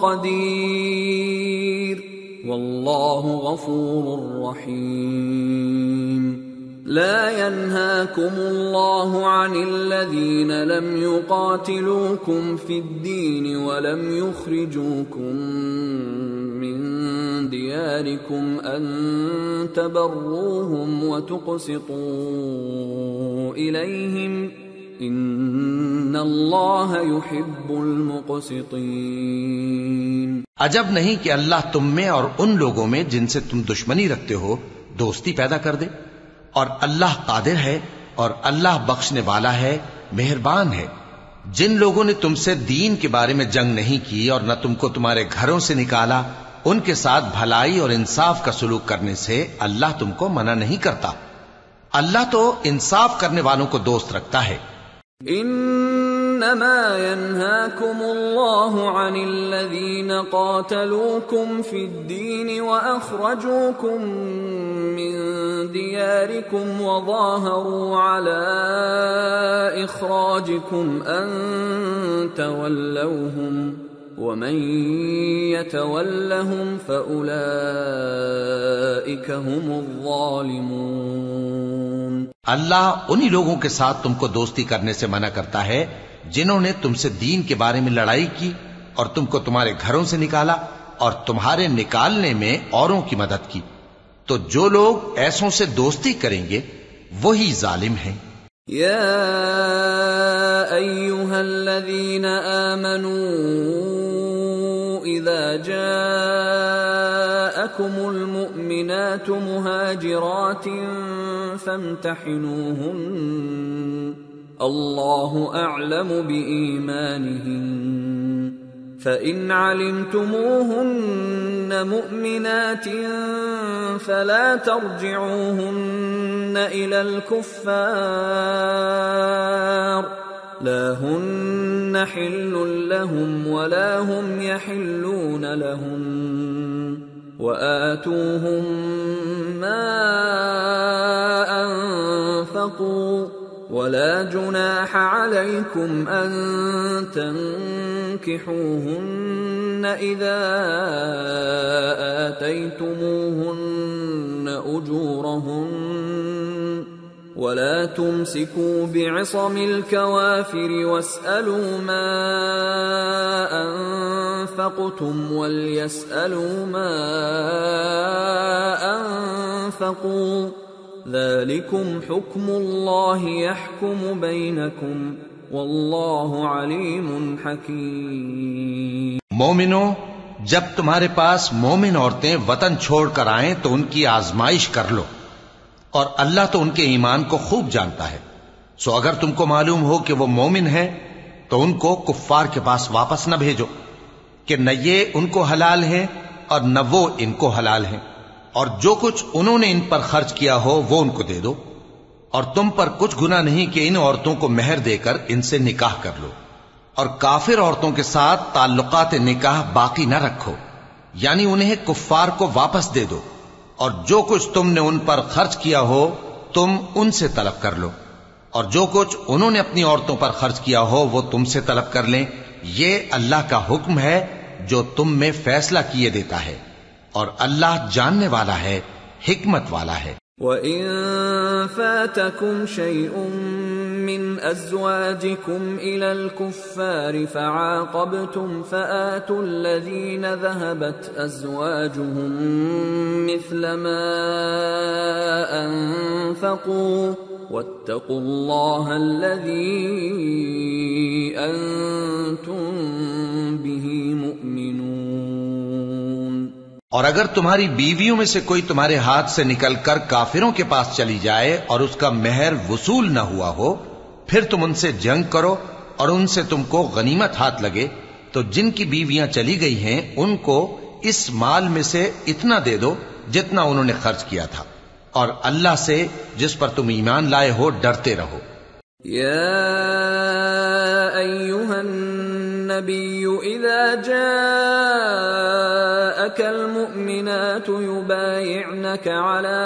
قدير والله غفور رحيم. لا ينهاكم الله عن الذين لم يقاتلوكم في الدين ولم يخرجوكم من دياركم أن تبروهم وتقسطوا إليهم إن الله يحب المقسطين. عجب نہیں کہ اللہ تم میں اور ان لوگوں میں جن سے تم دشمنی رکھتے ہو دوستی پیدا کر دے، اور اللہ قادر ہے اور اللہ بخشنے والا ہے، مہربان ہے۔ جن لوگوں نے تم سے دین کے بارے میں جنگ نہیں کی اور نہ تم کو تمہارے گھروں سے نکالا، ان کے ساتھ بھلائی اور انصاف کا سلوک کرنے سے اللہ تم کو منع نہیں کرتا۔ اللہ تو انصاف کرنے والوں کو دوست رکھتا ہے۔ انما ينهاكم الله عن الذين قاتلوكم في الدين واخرجوكم من دياركم وظاهروا على اخراجكم ان تولوهم ومن يتولهم فاولئك هم الظالمون۔ اللہ انہی لوگوں کے ساتھ تم کو دوستی کرنے سے منع کرتا ہے جنہوں نے تم سے دین کے بارے میں لڑائی کی اور تم کو تمہارے گھروں سے نکالا اور تمہارے نکالنے میں اوروں کی مدد کی، تو جو لوگ ایسوں سے دوستی کریں گے وہی ظالم ہیں۔ یا ایھا الذین آمنوا اذا جاءکم المؤمنات مہاجرات فامتحنوہن اللہ اعلم بإیمانہن فإن علمتموهن مؤمنات فلا ترجعوهن إلى الكفار لا هن حل لهم ولا هم يحلون لهم وآتوهم ما أنفقوا ولا جناح عليكم أن تنكحوهن إذا آتيتموهن أجورهن ولا تمسكوا بعصم الكوافر واسألوا ما أنفقتم وليسألوا ما أنفقوا ذلكم حكم الله يحكم بينكم والله عليم حكيم۔ مومنو، جب تمہارے پاس مومن عورتیں وطن چھوڑ کر آئیں تو ان کی آزمائش کر لو، اور اللہ تو ان کے ایمان کو خوب جانتا ہے۔ سو اگر تم کو معلوم ہو کہ وہ مومن ہیں تو ان کو کفار کے پاس واپس نہ بھیجو کہ نہ یہ ان کو حلال ہیں اور نہ وہ ان کو حلال ہیں، اور جو کچھ انہوں نے ان پر خرچ کیا ہو وہ ان کو دے دو، اور تم پر کچھ گناہ نہیں کہ ان عورتوں کو مہر دے کر ان سے نکاح کر لو، اور کافر عورتوں کے ساتھ تعلقات نکاح باقی نہ رکھو، یعنی انہیں کفار کو واپس دے دو، اور جو کچھ تم نے ان پر خرچ کیا ہو تم ان سے طلب کر لو، اور جو کچھ انہوں نے اپنی عورتوں پر خرچ کیا ہو وہ تم سے طلب کر لیں۔ یہ اللہ کا حکم ہے جو تم میں فیصلہ کیے دیتا ہے، اور اللہ جاننے والا ہے، حکمت والا ہے۔ وَإِن فَاتَكُمْ شَيْءٌ مِّنْ أَزْوَاجِكُمْ إِلَى الْكُفَّارِ فَعَاقَبْتُمْ فَآتُوا الَّذِينَ ذَهَبَتْ أَزْوَاجُهُم مِّثْلَ مَا أَنفَقُوا وَاتَّقُوا اللَّهَ الَّذِي أَنتُم بِهِ مُؤْمِنُونَ۔ اور اگر تمہاری بیویوں میں سے کوئی تمہارے ہاتھ سے نکل کر کافروں کے پاس چلی جائے اور اس کا مہر وصول نہ ہوا ہو، پھر تم ان سے جنگ کرو اور ان سے تم کو غنیمت ہاتھ لگے، تو جن کی بیویاں چلی گئی ہیں ان کو اس مال میں سے اتنا دے دو جتنا انہوں نے خرچ کیا تھا، اور اللہ سے جس پر تم ایمان لائے ہو ڈرتے رہو۔ یا ایھا النبی اذا جاءك المؤمنات يبايعنك على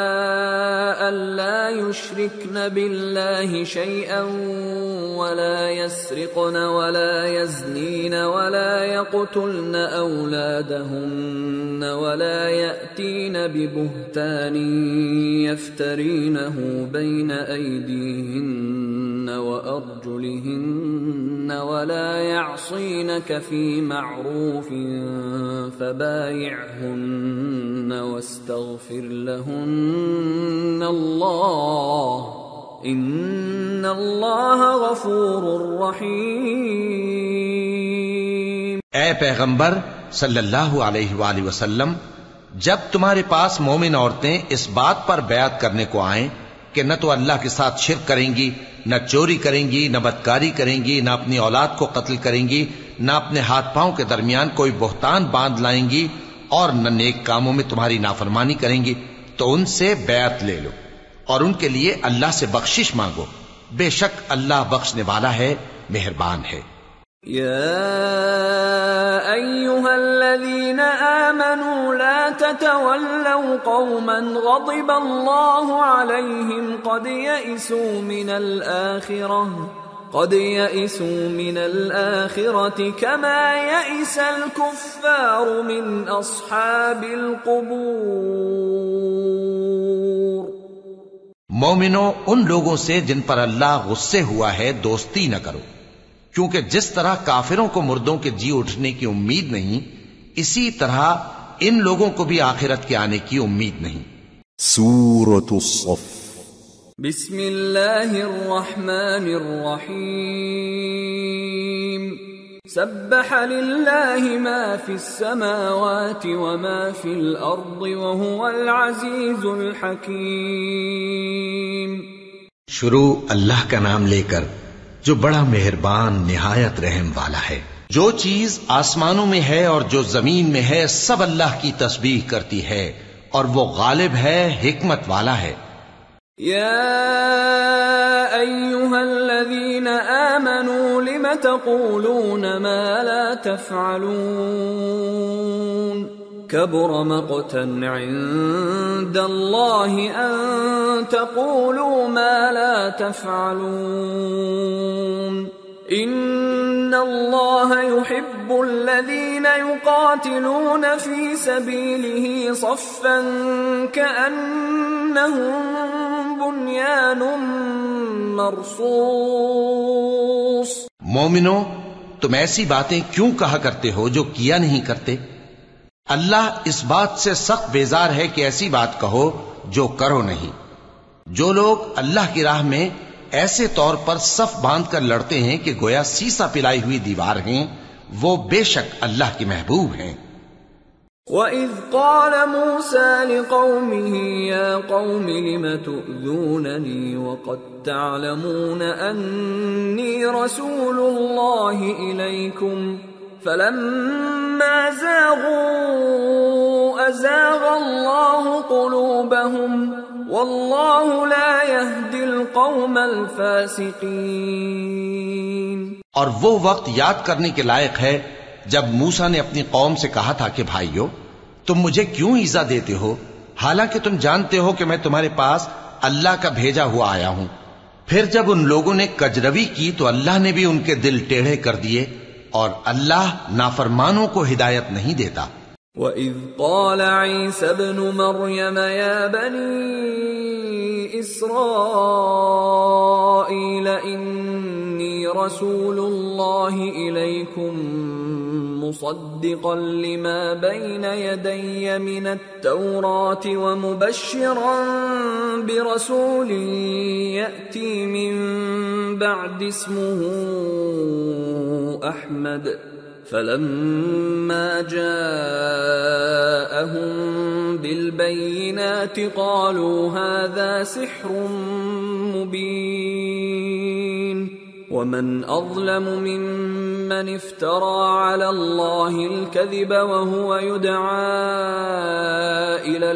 ألا يشركن بالله شيئا ولا يسرقن ولا يزنين ولا يقتلن أولادهن ولا يأتين ببهتان يفترينه بين أيديهن وأرجلهن ولا يعصينك في معروف فبايعهن واستغفر لهن الله ان اللہ غفور رحیم۔ اے پیغمبر، صلی اللہ علیہ وآلہ وسلم، جب تمہارے پاس مومن عورتیں اس بات پر بیعت کرنے کو آئیں کہ نہ تو اللہ کے ساتھ شرک کریں گی، نہ چوری کریں گی، نہ بدکاری کریں گی، نہ اپنی اولاد کو قتل کریں گی، نہ اپنے ہاتھ پاؤں کے درمیان کوئی بہتان باندھ لائیں گی، اور نہ نیک کاموں میں تمہاری نافرمانی کریں گی، تو ان سے بیعت لے لو اور ان کے لیے اللہ سے بخشش مانگو، بے شک اللہ بخشنے والا ہے، مہربان ہے۔ يا أيها الذين آمنوا لا تتولوا قوما غضب الله عليهم قد يئسوا من الآخرة كما يئس الكفار من أصحاب القبور۔ مومنو، ان لوگوں سے جن پر اللہ غصے ہوا ہے دوستی نہ کرو، کیونکہ جس طرح کافروں کو مردوں کے جی اٹھنے کی امید نہیں، اسی طرح ان لوگوں کو بھی آخرت کے آنے کی امید نہیں۔ سورة الصف۔ بسم اللہ الرحمن الرحیم۔ سبح للہ ما فی السماوات وما فی الارض وهو العزیز الحکیم۔ شروع اللہ کا نام لے کر جو بڑا مہربان نہایت رحم والا ہے۔ جو چیز آسمانوں میں ہے اور جو زمین میں ہے سب اللہ کی تسبیح کرتی ہے، اور وہ غالب ہے، حکمت والا ہے۔ یا ایھا الذین آمنوا لم تقولون ما لا تفعلون كبر مقتا عند الله أن تقولوا ما لا تفعلون إن الله يحب الذين يقاتلون في سبيله صفا كأنهم بنيان مرصوص۔ مومنو، تم ایسی باتیں کیوں کہا کرتے ہو جو کیا نہیں کرتے؟ اللہ اس بات سے سخت بیزار ہے کہ ایسی بات کہو جو کرو نہیں۔ جو لوگ اللہ کی راہ میں ایسے طور پر صف باندھ کر لڑتے ہیں کہ گویا سیسا پلائی ہوئی دیوار ہیں، وہ بے شک اللہ کے محبوب ہیں۔ وَإِذْ قَالَ مُوسَى لِقَوْمِهِ يَا قَوْمِ لِمَ تُؤْذُونَنِي وَقَدْ تَعْلَمُونَ أَنِّي رَسُولُ اللَّهِ إِلَيْكُمْ فَلَمَّا زَاغُوا أَزَاغَ اللَّهُ قُلُوبَهُمْ وَاللَّهُ لَا يَهْدِي الْقَوْمَ الْفَاسِقِينَ۔ اور وہ وقت یاد کرنے کے لائق ہے جب موسیٰ نے اپنی قوم سے کہا تھا کہ بھائیو، تم مجھے کیوں ایذا دیتے ہو، حالانکہ تم جانتے ہو کہ میں تمہارے پاس اللہ کا بھیجا ہوا آیا ہوں۔ پھر جب ان لوگوں نے کجروی کی تو اللہ نے بھی ان کے دل ٹیڑھے کر دیے، اور اللہ نافرمانوں کو ہدایت نہیں دیتا۔ وَإِذْ قَالَ عِيسَى ابْنُ مَرْيَمَ يَا بَنِي إِسْرَائِيلَ إِنِّي رَسُولُ اللَّهِ إِلَيْكُمْ مُصَدِّقًا لِمَا بَيْنَ يَدَيَّ مِنَ التَّوْرَاةِ وَمُبَشِّرًا بِرَسُولٍ يَأْتِي مِن بَعْدِ اسْمُهُ أَحْمَدُ فَلَمَّا جَاءَهُم بِالْبَيِّنَاتِ قَالُوا هَذَا سِحْرٌ مُبِينٌ وَمَنْ أَظْلَمُ مِمَّنِ افْتَرَى عَلَى اللَّهِ الْكَذِبَ وَهُوَ يُدْعَى إِلَى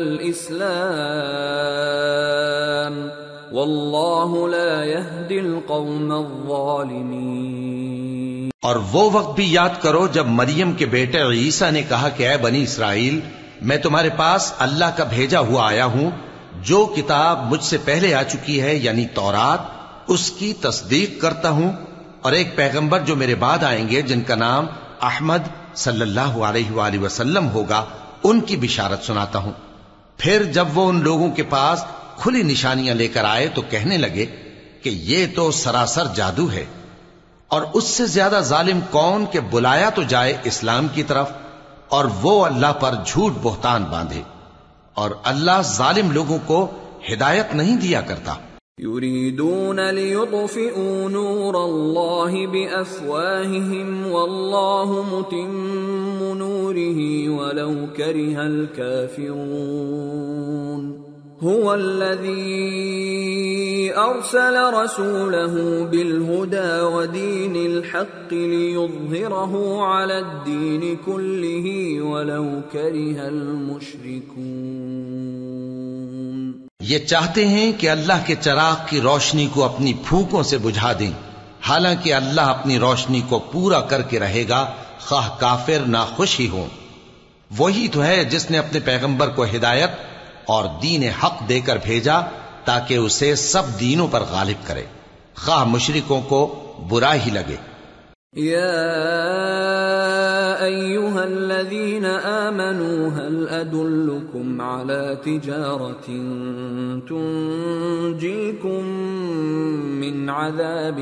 الْإِسْلَامِ وَاللَّهُ لَا يَهْدِي الْقَوْمَ الظَّالِمِينَ۔ اور وہ وقت بھی یاد کرو جب مریم کے بیٹے عیسیٰ نے کہا کہ اے بنی اسرائیل، میں تمہارے پاس اللہ کا بھیجا ہوا آیا ہوں، جو کتاب مجھ سے پہلے آ چکی ہے یعنی تورات، اس کی تصدیق کرتا ہوں، اور ایک پیغمبر جو میرے بعد آئیں گے جن کا نام احمد صلی اللہ علیہ وآلہ وسلم ہوگا، ان کی بشارت سناتا ہوں۔ پھر جب وہ ان لوگوں کے پاس کھلی نشانیاں لے کر آئے تو کہنے لگے کہ یہ تو سراسر جادو ہے، اور اس سے زیادہ ظالم کون کہ بلایا تو جائے اسلام کی طرف اور وہ اللہ پر جھوٹ بہتان باندھے، اور اللہ ظالم لوگوں کو ہدایت نہیں دیا کرتا۔ يريدون ليطفئوا نور الله بأفواههم والله متم نوره ولو كره الكافرون هو الذي أرسل رسوله بالهدى ودين الحق ليظهره على الدين كله ولو كره المشركون۔ یہ چاہتے ہیں کہ اللہ کے چراغ کی روشنی کو اپنی پھونکوں سے بجھا دیں، حالانکہ اللہ اپنی روشنی کو پورا کر کے رہے گا خواہ کافر ناخوش ہی ہوں۔ وہی تو ہے جس نے اپنے پیغمبر کو ہدایت اور دین حق دے کر بھیجا تاکہ اسے سب دینوں پر غالب کرے، خواہ مشرکوں کو برا ہی لگے۔ یا ایھا الذین آمنوا هل ادلکم علی تجارۃ تنجیکم من عذاب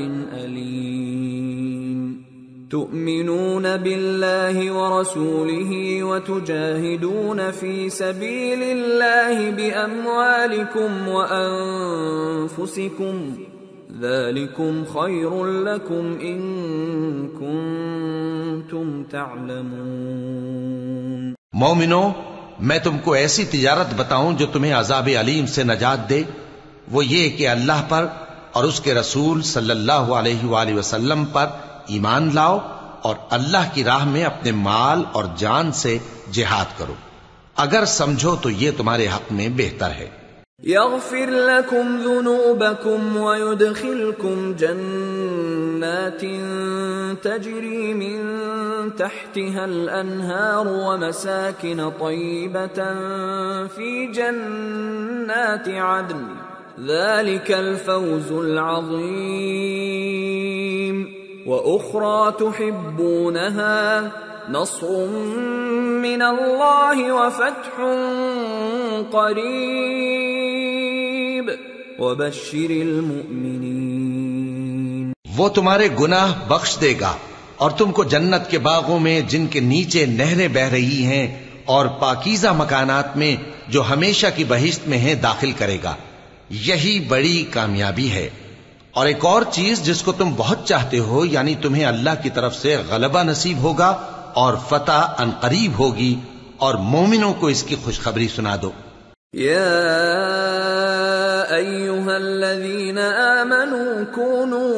الیم تؤمنون بالله ورسوله وتجاهدون في سبيل الله بأموالكم وأنفسكم ذلكم خير لكم إن كنتم تعلمون۔ مومنو، میں تم کو ایسی تجارت بتاؤں جو تمہیں عذاب علیم سے نجات دے، وہ یہ کہ اللہ پر اور اس کے رسول صلی اللہ علیہ وآلہ وسلم پر ایمان لاؤ اور اللہ کی راہ میں اپنے مال اور جان سے جہاد کرو، اگر سمجھو تو یہ تمہارے حق میں بہتر ہے۔ یغفر لکم ذنوبکم ویدخلکم جنات تجری من تحتها الانہار ومساکن طیبة فی جنات عدن ذلك الفوز العظیم۔ وَأُخْرَى تُحِبُّونَهَا نَصْرٌ مِّنَ اللَّهِ وَفَتْحٌ قَرِيبٌ وَبَشِّرِ الْمُؤْمِنِينَ۔ وہ تمہارے گناہ بخش دے گا اور تم کو جنت کے باغوں میں جن کے نیچے نہریں بہ رہی ہیں اور پاکیزہ مکانات میں جو ہمیشہ کی بہشت میں ہیں داخل کرے گا، یہی بڑی کامیابی ہے۔ اور ایک اور چیز جس کو تم بہت چاہتے ہو، یعنی تمہیں اللہ کی طرف سے غلبہ نصیب ہوگا اور فتح عنقریب ہوگی، اور مومنوں کو اس کی خوشخبری سنا دو۔ یا ایھا الذین آمنوا كونوا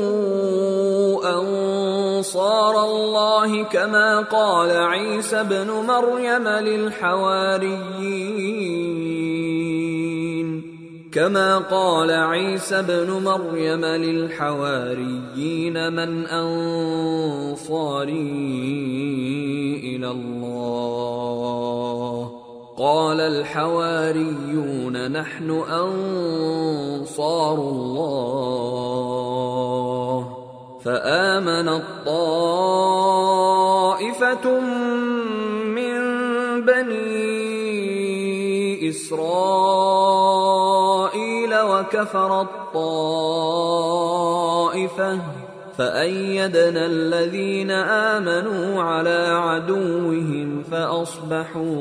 انصار اللہ كما قال عیسی ابن مریم للحواريين من أنصاري إلى الله قال الحواريون نحن أنصار الله فآمنت طائفة من بني إسرائيل وكفرت طائفة فأيدنا الذين آمنوا على عدوهم فأصبحوا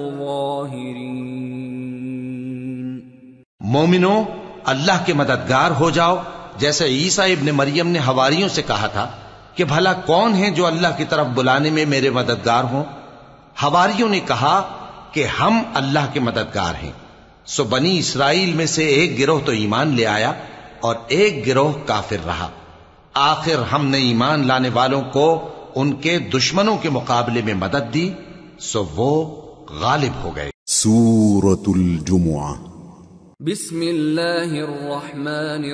ظاهرين۔ مومنو، اللہ کے مددگار ہو جاؤ، جیسے عیسیٰ ابن مریم نے حواریوں سے کہا تھا کہ بھلا کون ہیں جو اللہ کی طرف بلانے میں میرے مددگار ہوں؟ حواریوں نے کہا کہ ہم اللہ کے مددگار ہیں۔ سو بنی اسرائیل میں سے ایک گروہ تو ایمان لے آیا اور ایک گروہ کافر رہا۔ آخر ہم نے ایمان لانے والوں کو ان کے دشمنوں کے مقابلے میں مدد دی، سو وہ غالب ہو گئے۔ سورة الجمعہ۔ بسم اللہ الرحمن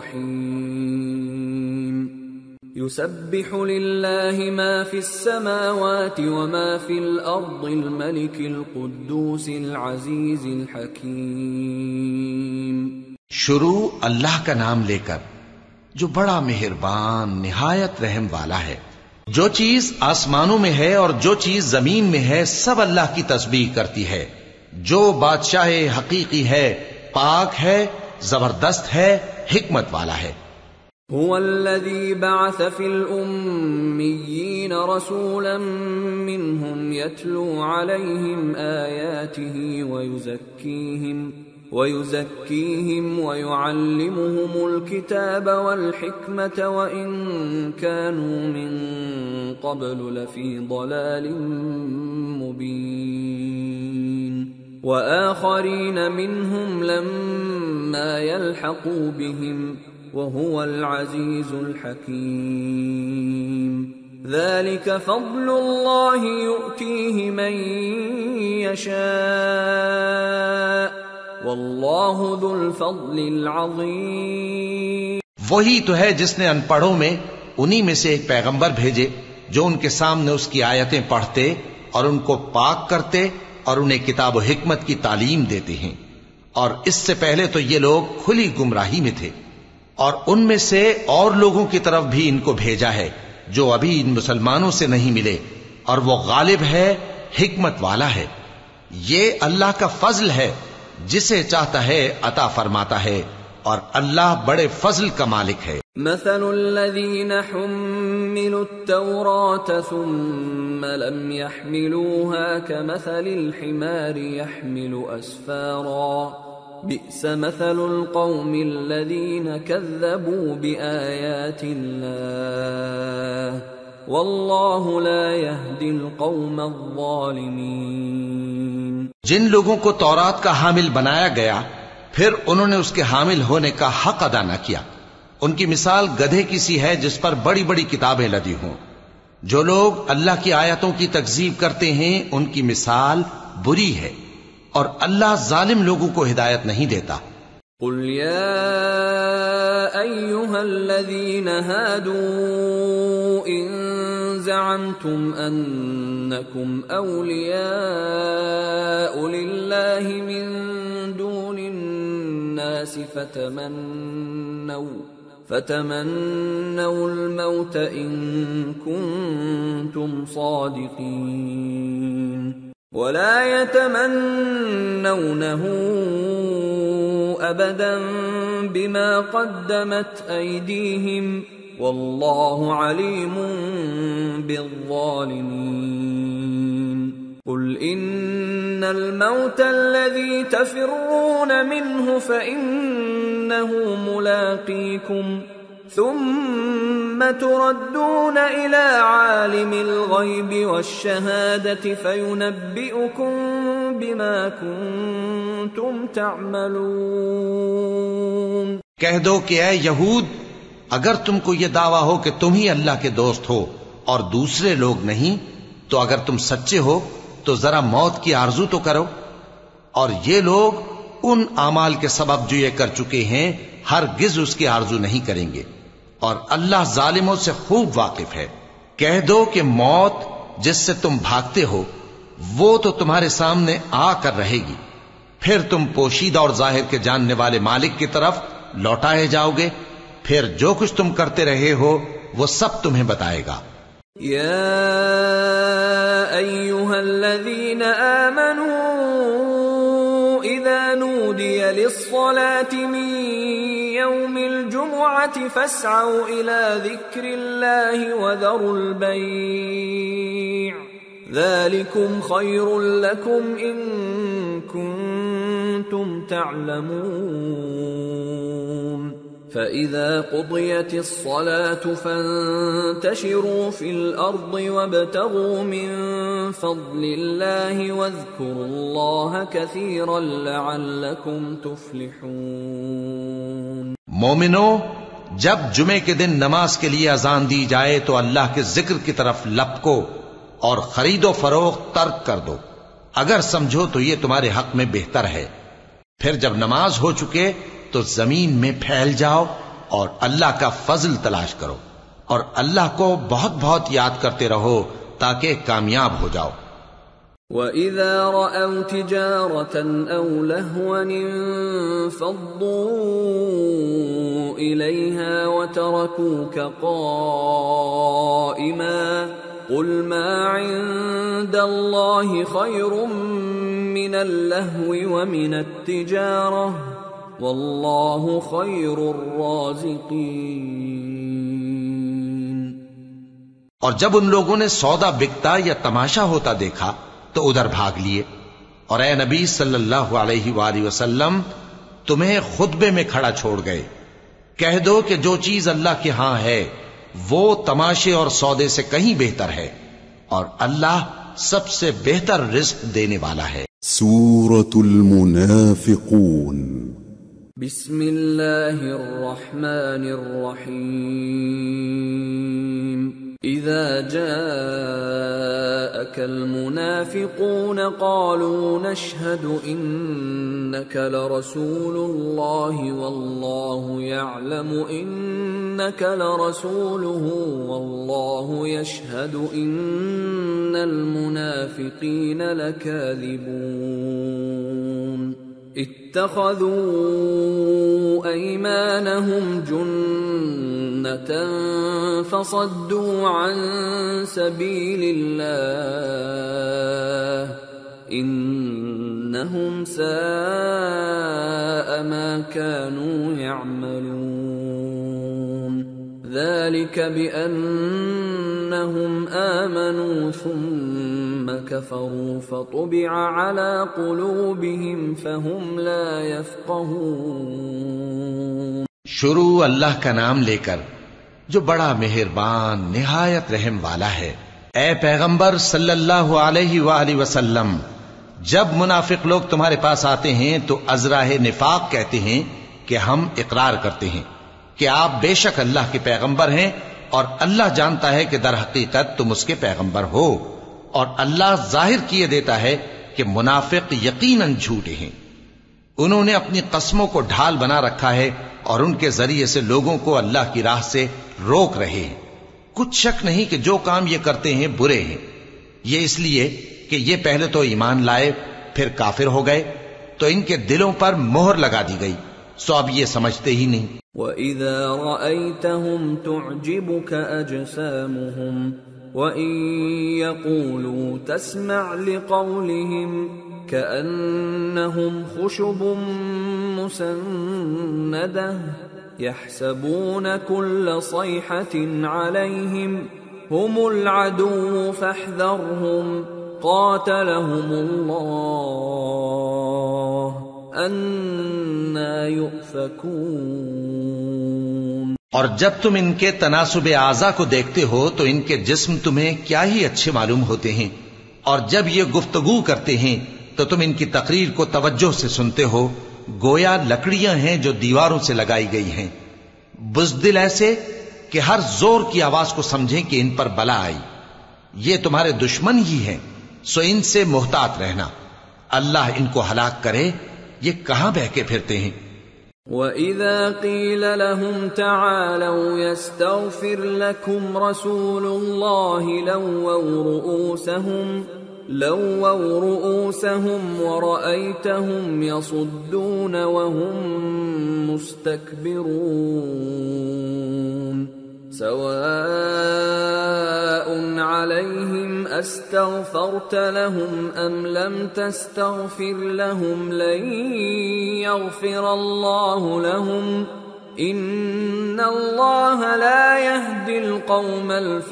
الرحیم۔ يسبح لله ما في السماوات وما في الأرض الملك القدوس العزيز الحكيم۔ شروع اللہ کا نام لے کر جو بڑا مہربان نہایت رحم والا ہے۔ جو چیز آسمانوں میں ہے اور جو چیز زمین میں ہے سب اللہ کی تسبیح کرتی ہے۔ جو بادشاہ حقیقی ہے، پاک ہے، زبردست ہے، حکمت والا ہے۔ هو الذي بعث في الأميين رسولا منهم يتلو عليهم آياته ويزكيهم ويعلمهم الكتاب والحكمة وإن كانوا من قبل لفي ضلال مبين وآخرين منهم لما يلحقوا بهم وهو العزيز الحكيم ذلك فضل الله يؤتيه من يشاء واللہ ذو الفضل العظیم۔ وہی تو ہے جس نے ان پڑھوں میں انہی میں سے ایک پیغمبر بھیجے جو ان کے سامنے اس کی آیتیں پڑھتے اور ان کو پاک کرتے اور انہیں کتاب و حکمت کی تعلیم دیتے ہیں، اور اس سے پہلے تو یہ لوگ کھلی گمراہی میں تھے، اور ان میں سے اور لوگوں کی طرف بھی ان کو بھیجا ہے جو ابھی ان مسلمانوں سے نہیں ملے، اور وہ غالب ہے، حکمت والا ہے۔ یہ اللہ کا فضل ہے، جسے چاہتا ہے عطا فرماتا ہے، اور اللہ بڑے فضل کا مالک ہے۔ مثل الذين حملوا التوراة ثم لم يحملوها كمثل الحمار يحمل أسفارا بئس مثل القوم الذين كذبوا بآيات الله واللہ لا يهدی القوم الظالمین۔ جن لوگوں کو تورات کا حامل بنایا گیا پھر انہوں نے اس کے حامل ہونے کا حق ادا نہ کیا، ان کی مثال گدھے کی سی ہے جس پر بڑی بڑی کتابیں لدی ہوں۔ جو لوگ اللہ کی آیتوں کی تکذیب کرتے ہیں ان کی مثال بری ہے، اور اللہ ظالم لوگوں کو ہدایت نہیں دیتا۔ قل یا ایھا الذین ھادوا ان زعمتم انکم اولیاء للہ من دون الناس فتمنوا الموت ان کنتم صادقین ولا يتمنونه ابدا بما قدمت ايديهم والله عليم بالظالمين قل ان الموت الذي تفرون منه فانه ملاقيكم ثم تردون إلى عالم الغيب والشهادة فينبئكم بما كنتم تعملون۔ کہہ دو کہ اے یہود، اگر تم کو یہ دعویٰ ہو کہ تم ہی اللہ کے دوست ہو اور دوسرے لوگ نہیں، تو اگر تم سچے ہو تو ذرا موت کی آرزو تو کرو، اور یہ لوگ ان اعمال کے سبب جو یہ کر چکے ہیں ہرگز اس کی آرزو نہیں کریں گے، اور اللہ ظالموں سے خوب واقف ہے۔ کہہ دو کہ موت جس سے تم بھاگتے ہو وہ تو تمہارے سامنے آ کر رہے گی، پھر تم پوشیدہ اور ظاہر کے جاننے والے مالک کی طرف لوٹائے جاؤ گے، پھر جو کچھ تم کرتے رہے ہو وہ سب تمہیں بتائے گا۔ یا ایھا الذین آمنوا اذا نودی للصلاة من يوم الجمعة فاسعوا إلى ذكر الله وذروا البيع ذلكم خير لكم إن كنتم تعلمون فإذا قضيت الصلاة فانتشروا في الأرض وابتغوا من فضل الله واذكروا الله كثيرا لعلكم تفلحون۔ مومنو، جب جمعے کے دن نماز کے لیے اذان دی جائے تو اللہ کے ذکر کی طرف لپکو اور خرید و فروخت ترک کر دو، اگر سمجھو تو یہ تمہارے حق میں بہتر ہے۔ پھر جب نماز ہو چکے تو زمین میں پھیل جاؤ اور اللہ کا فضل تلاش کرو، اور اللہ کو بہت بہت یاد کرتے رہو تاکہ کامیاب ہو جاؤ۔ وَإِذَا رَأَوْا تِجَارَةً أَوْ لَهْوًا انفَضُّوا إِلَيْهَا وَتَرَكُوكَ قَائِمًا قُلْ مَا عِندَ اللَّهِ خَيْرٌ مِّنَ اللَّهْوِ وَمِنَ التِّجَارَةِ وَاللَّهُ خَيْرُ الرَّازِقِينَ۔ اور جب ان لوگوں نے سودا بکتا یا تماشا ہوتا دیکھا تو ادھر بھاگ لیے، اور اے نبی صلی اللہ علیہ وآلہ وسلم تمہیں خطبے میں کھڑا چھوڑ گئے. کہہ دو کہ جو چیز اللہ کے ہاں ہے وہ تماشے اور سودے سے کہیں بہتر ہے، اور اللہ سب سے بہتر رزق دینے والا ہے. سورة المنافقون. بسم اللہ الرحمن الرحیم. اذا جاءك المنافقون قالوا نشهد انك لرسول الله والله يعلم انك لرسوله والله يشهد ان المنافقين لكاذبون. اتخذوا ايمانهم جنة فصدوا عن سبيل الله انهم ساء ما كانوا يعملون. ذلك بأنهم آمنوا ثم كفروا فطبع على قلوبهم فهم لا يفقهون. شروع اللہ کا نام لے کر جو بڑا مہربان نہایت رحم والا ہے. اے پیغمبر صلی اللہ علیہ وآلہ وسلم، جب منافق لوگ تمہارے پاس آتے ہیں تو ازراہ نفاق کہتے ہیں کہ ہم اقرار کرتے ہیں کہ آپ بے شک اللہ کے پیغمبر ہیں، اور اللہ جانتا ہے کہ در حقیقت تم اس کے پیغمبر ہو، اور اللہ ظاہر کیے دیتا ہے کہ منافق یقیناً جھوٹے ہیں. انہوں نے اپنی قسموں کو ڈھال بنا رکھا ہے اور ان کے ذریعے سے لوگوں کو اللہ کی راہ سے روک رہے ہیں. کچھ شک نہیں کہ جو کام یہ کرتے ہیں برے ہیں. یہ اس لیے کہ یہ پہلے تو ایمان لائے پھر کافر ہو گئے، تو ان کے دلوں پر مہر لگا دی گئی، سو اب یہ سمجھتے ہی نہیں. وَإِذَا رَأَيْتَهُمْ تُعْجِبُكَ أَجْسَامُهُمْ وَإِن يَقُولُوا تَسْمَعْ لِقَوْلِهِمْ كَأَنَّهُمْ خُشُبٌ مُّسَنَّدَةٌ يَحْسَبُونَ كُلَّ صَيْحَةٍ عَلَيْهِمْ هُمُ الْعَدُوُّ فَاحْذَرْهُمْ قَاتَلَهُمُ اللَّهُ أَنَّى يُؤْفَكُونَ. اور جب تم ان کے تناسب اعضاء کو دیکھتے ہو تو ان کے جسم تمہیں کیا ہی اچھے معلوم ہوتے ہیں، اور جب یہ گفتگو کرتے ہیں تو تم ان کی تقریر کو توجہ سے سنتے ہو، گویا لکڑیاں ہیں جو دیواروں سے لگائی گئی ہیں. بزدل ایسے کہ ہر زور کی آواز کو سمجھیں کہ ان پر بلا آئی. یہ تمہارے دشمن ہی ہیں، سو ان سے محتاط رہنا. اللہ ان کو ہلاک کرے، یہ کہاں بہکے پھرتے ہیں. وَإِذَا قِيلَ لَهُمْ تَعَالَوْا يَسْتَغْفِرْ لَكُمْ رَسُولُ اللَّهِ لَوَّوْا رُؤُوسَهُمْ وَرَأَيْتَهُمْ يَصُدُّونَ وَهُمْ مُسْتَكْبِرُونَ. سواء عليهم استغفرت لهم ام لم تستغفر لهم لن يغفر الله لهم ان الله لا يهدي القوم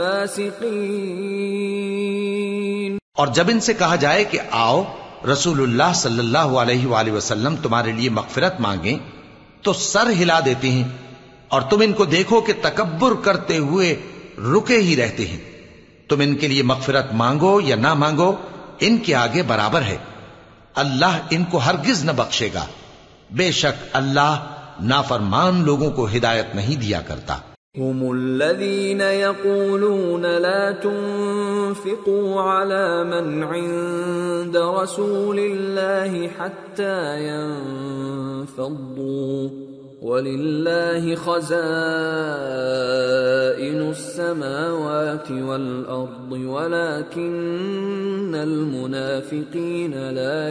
الفاسقين. اور جب ان سے کہا جائے کہ آؤ رسول اللہ صلی اللہ علیہ وآلہ وسلم تمہارے لیے مغفرت مانگیں تو سر ہلا دیتے ہیں، اور تم ان کو دیکھو کہ تکبر کرتے ہوئے رکے ہی رہتے ہیں. تم ان کے لیے مغفرت مانگو یا نہ مانگو، ان کے آگے برابر ہے. اللہ ان کو ہرگز نہ بخشے گا. بے شک اللہ نافرمان لوگوں کو ہدایت نہیں دیا کرتا. هم الذين يقولون لا تنفقوا على من عند رسول الله حتى ينفضوا ولله خزائن السماوات والأرض ولكن المنافقين لا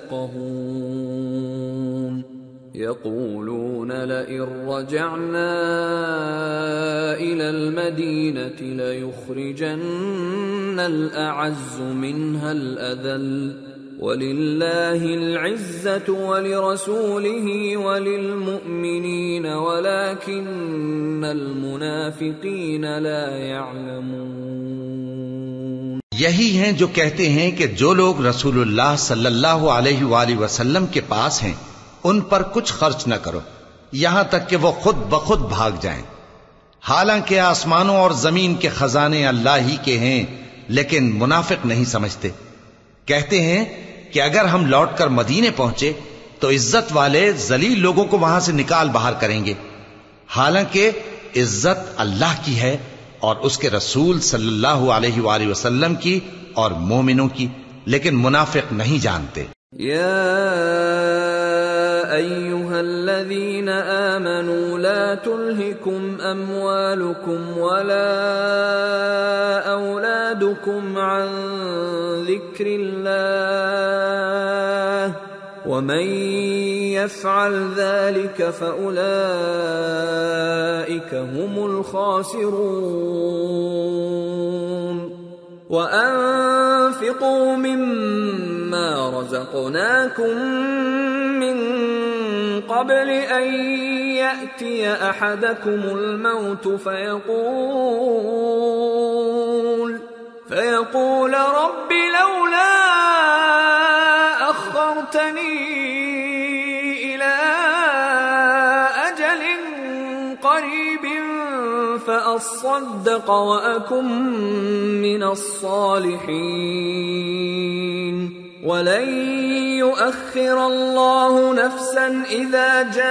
يفقهون. يقولون لئن رجعنا إلى المدينة ليخرجن الأعز منها الأذل ولله العزة ولرسوله وللمؤمنين ولكن المنافقين لا يعلمون. یہی ہیں جو کہتے ہیں کہ جو لوگ رسول اللہ صلی اللہ علیہ وآلہ وسلم کے پاس ہیں ان پر کچھ خرچ نہ کرو یہاں تک کہ وہ خود بخود بھاگ جائیں، حالانکہ آسمانوں اور زمین کے خزانے اللہ ہی کے ہیں، لیکن منافق نہیں سمجھتے۔ کہتے ہیں کہ اگر ہم لوٹ کر مدینے پہنچے تو عزت والے ذلیل لوگوں کو وہاں سے نکال باہر کریں گے، حالانکہ عزت اللہ کی ہے اور اس کے رسول صلی اللہ علیہ وآلہ وسلم کی اور مومنوں کی، لیکن منافق نہیں جانتے۔ یا ایھا الذین آمنوا لا تلہکم اموالکم ولا اولادکم عن ذکر اللہ ومن يفعل ذلك فأولئك هم الخاسرون وأنفقوا مما رزقناكم من قبل أن يأتي أحدكم الموت فيقول رب لولا أخرتني إلى أجل قريب فأصدق وأكن من الصالحين ولن يؤخر الله نفسا إذا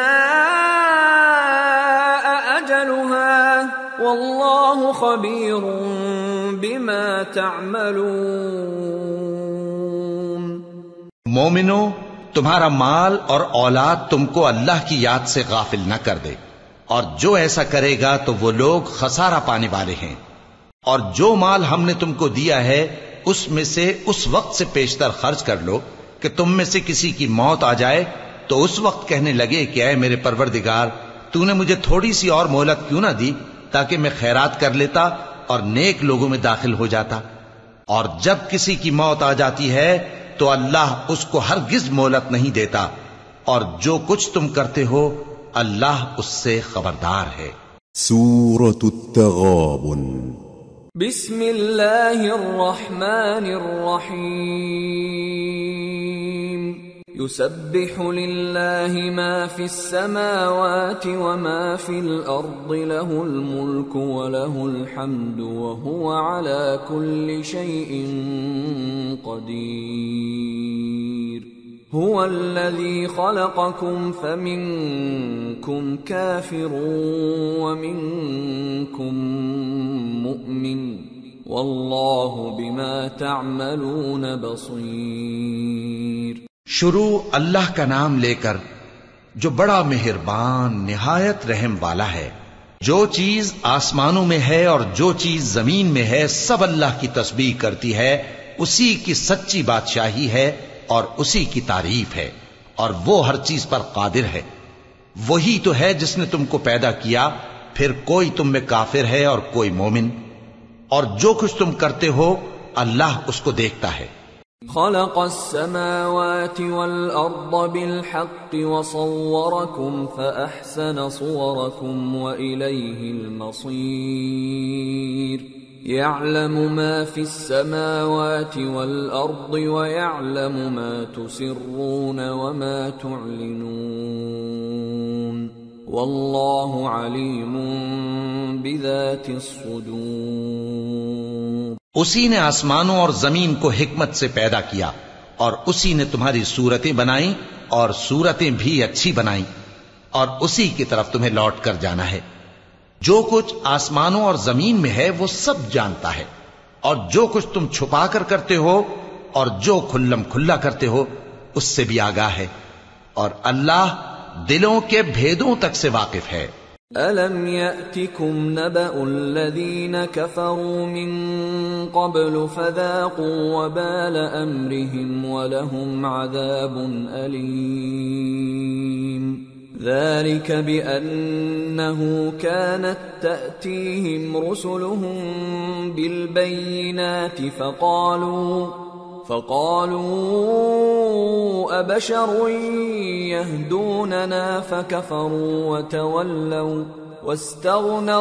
جاء أجلها والله خبير بما تعملون۔ مومنو، تمہارا مال اور اولاد تم کو اللہ کی یاد سے غافل نہ کر دے، اور جو ایسا کرے گا تو وہ لوگ خسارہ پانے والے ہیں۔ اور جو مال ہم نے تم کو دیا ہے اس میں سے اس وقت سے پیشتر خرچ کر لو کہ تم میں سے کسی کی موت آ جائے تو اس وقت کہنے لگے کہ اے میرے پروردگار، تو نے مجھے تھوڑی سی اور مہلت کیوں نہ دی تاکہ میں خیرات کر لیتا اور نیک لوگوں میں داخل ہو جاتا۔ اور جب کسی کی موت آ جاتی ہے تو اللہ اس کو ہرگز مہلت نہیں دیتا، اور جو کچھ تم کرتے ہو اللہ اس سے خبردار ہے۔ سورة التغابن۔ بسم اللہ الرحمن الرحیم۔ يسبح للہ ما فی السماوات وما فی الارض له الملک وله الحمد وهو على كل شيء قدیر۔ هو الذي خلقكم فمنكم كافر ومنكم مؤمن والله بما تعملون بصير۔ شروع اللہ کا نام لے کر جو بڑا مہربان نہایت رحم والا ہے۔ جو چیز آسمانوں میں ہے اور جو چیز زمین میں ہے سب اللہ کی تسبیح کرتی ہے، اسی کی سچی بادشاہی ہے اور اسی کی تعریف ہے، اور وہ ہر چیز پر قادر ہے۔ وہی تو ہے جس نے تم کو پیدا کیا، پھر کوئی تم میں کافر ہے اور کوئی مومن، اور جو کچھ تم کرتے ہو اللہ اس کو دیکھتا ہے۔ خلق السماوات والأرض بالحق وصوركم فأحسن صوركم وإليه المصير۔ يعلم ما في السماوات والأرض ويعلم ما تسرون وما تعلنون والله عليم بذات الصدور۔ اسی نے آسمانوں اور زمین کو حکمت سے پیدا کیا، اور اسی نے تمہاری صورتیں بنائیں اور صورتیں بھی اچھی بنائیں، اور اسی کی طرف تمہیں لوٹ کر جانا ہے۔ جو کچھ آسمانوں اور زمین میں ہے وہ سب جانتا ہے، اور جو کچھ تم چھپا کر کرتے ہو اور جو کھلم کھلا کرتے ہو اس سے بھی آگاہ ہے، اور اللہ دلوں کے بھیدوں تک سے واقف ہے۔ أَلَمْ يَأْتِكُمْ نَبَأُ الَّذِينَ كَفَرُوا مِن قَبْلُ فَذَاقُوا وَبَالَ أَمْرِهِمْ وَلَهُمْ عَذَابٌ أَلِيمٌ ذَلِكَ بِأَنَّهُ كَانَتْ تَأْتِيهِمْ رُسُلُهُم بِالْبَيِّنَاتِ فقالوا أبشر يهدوننا فكفروا وتولوا واستغنى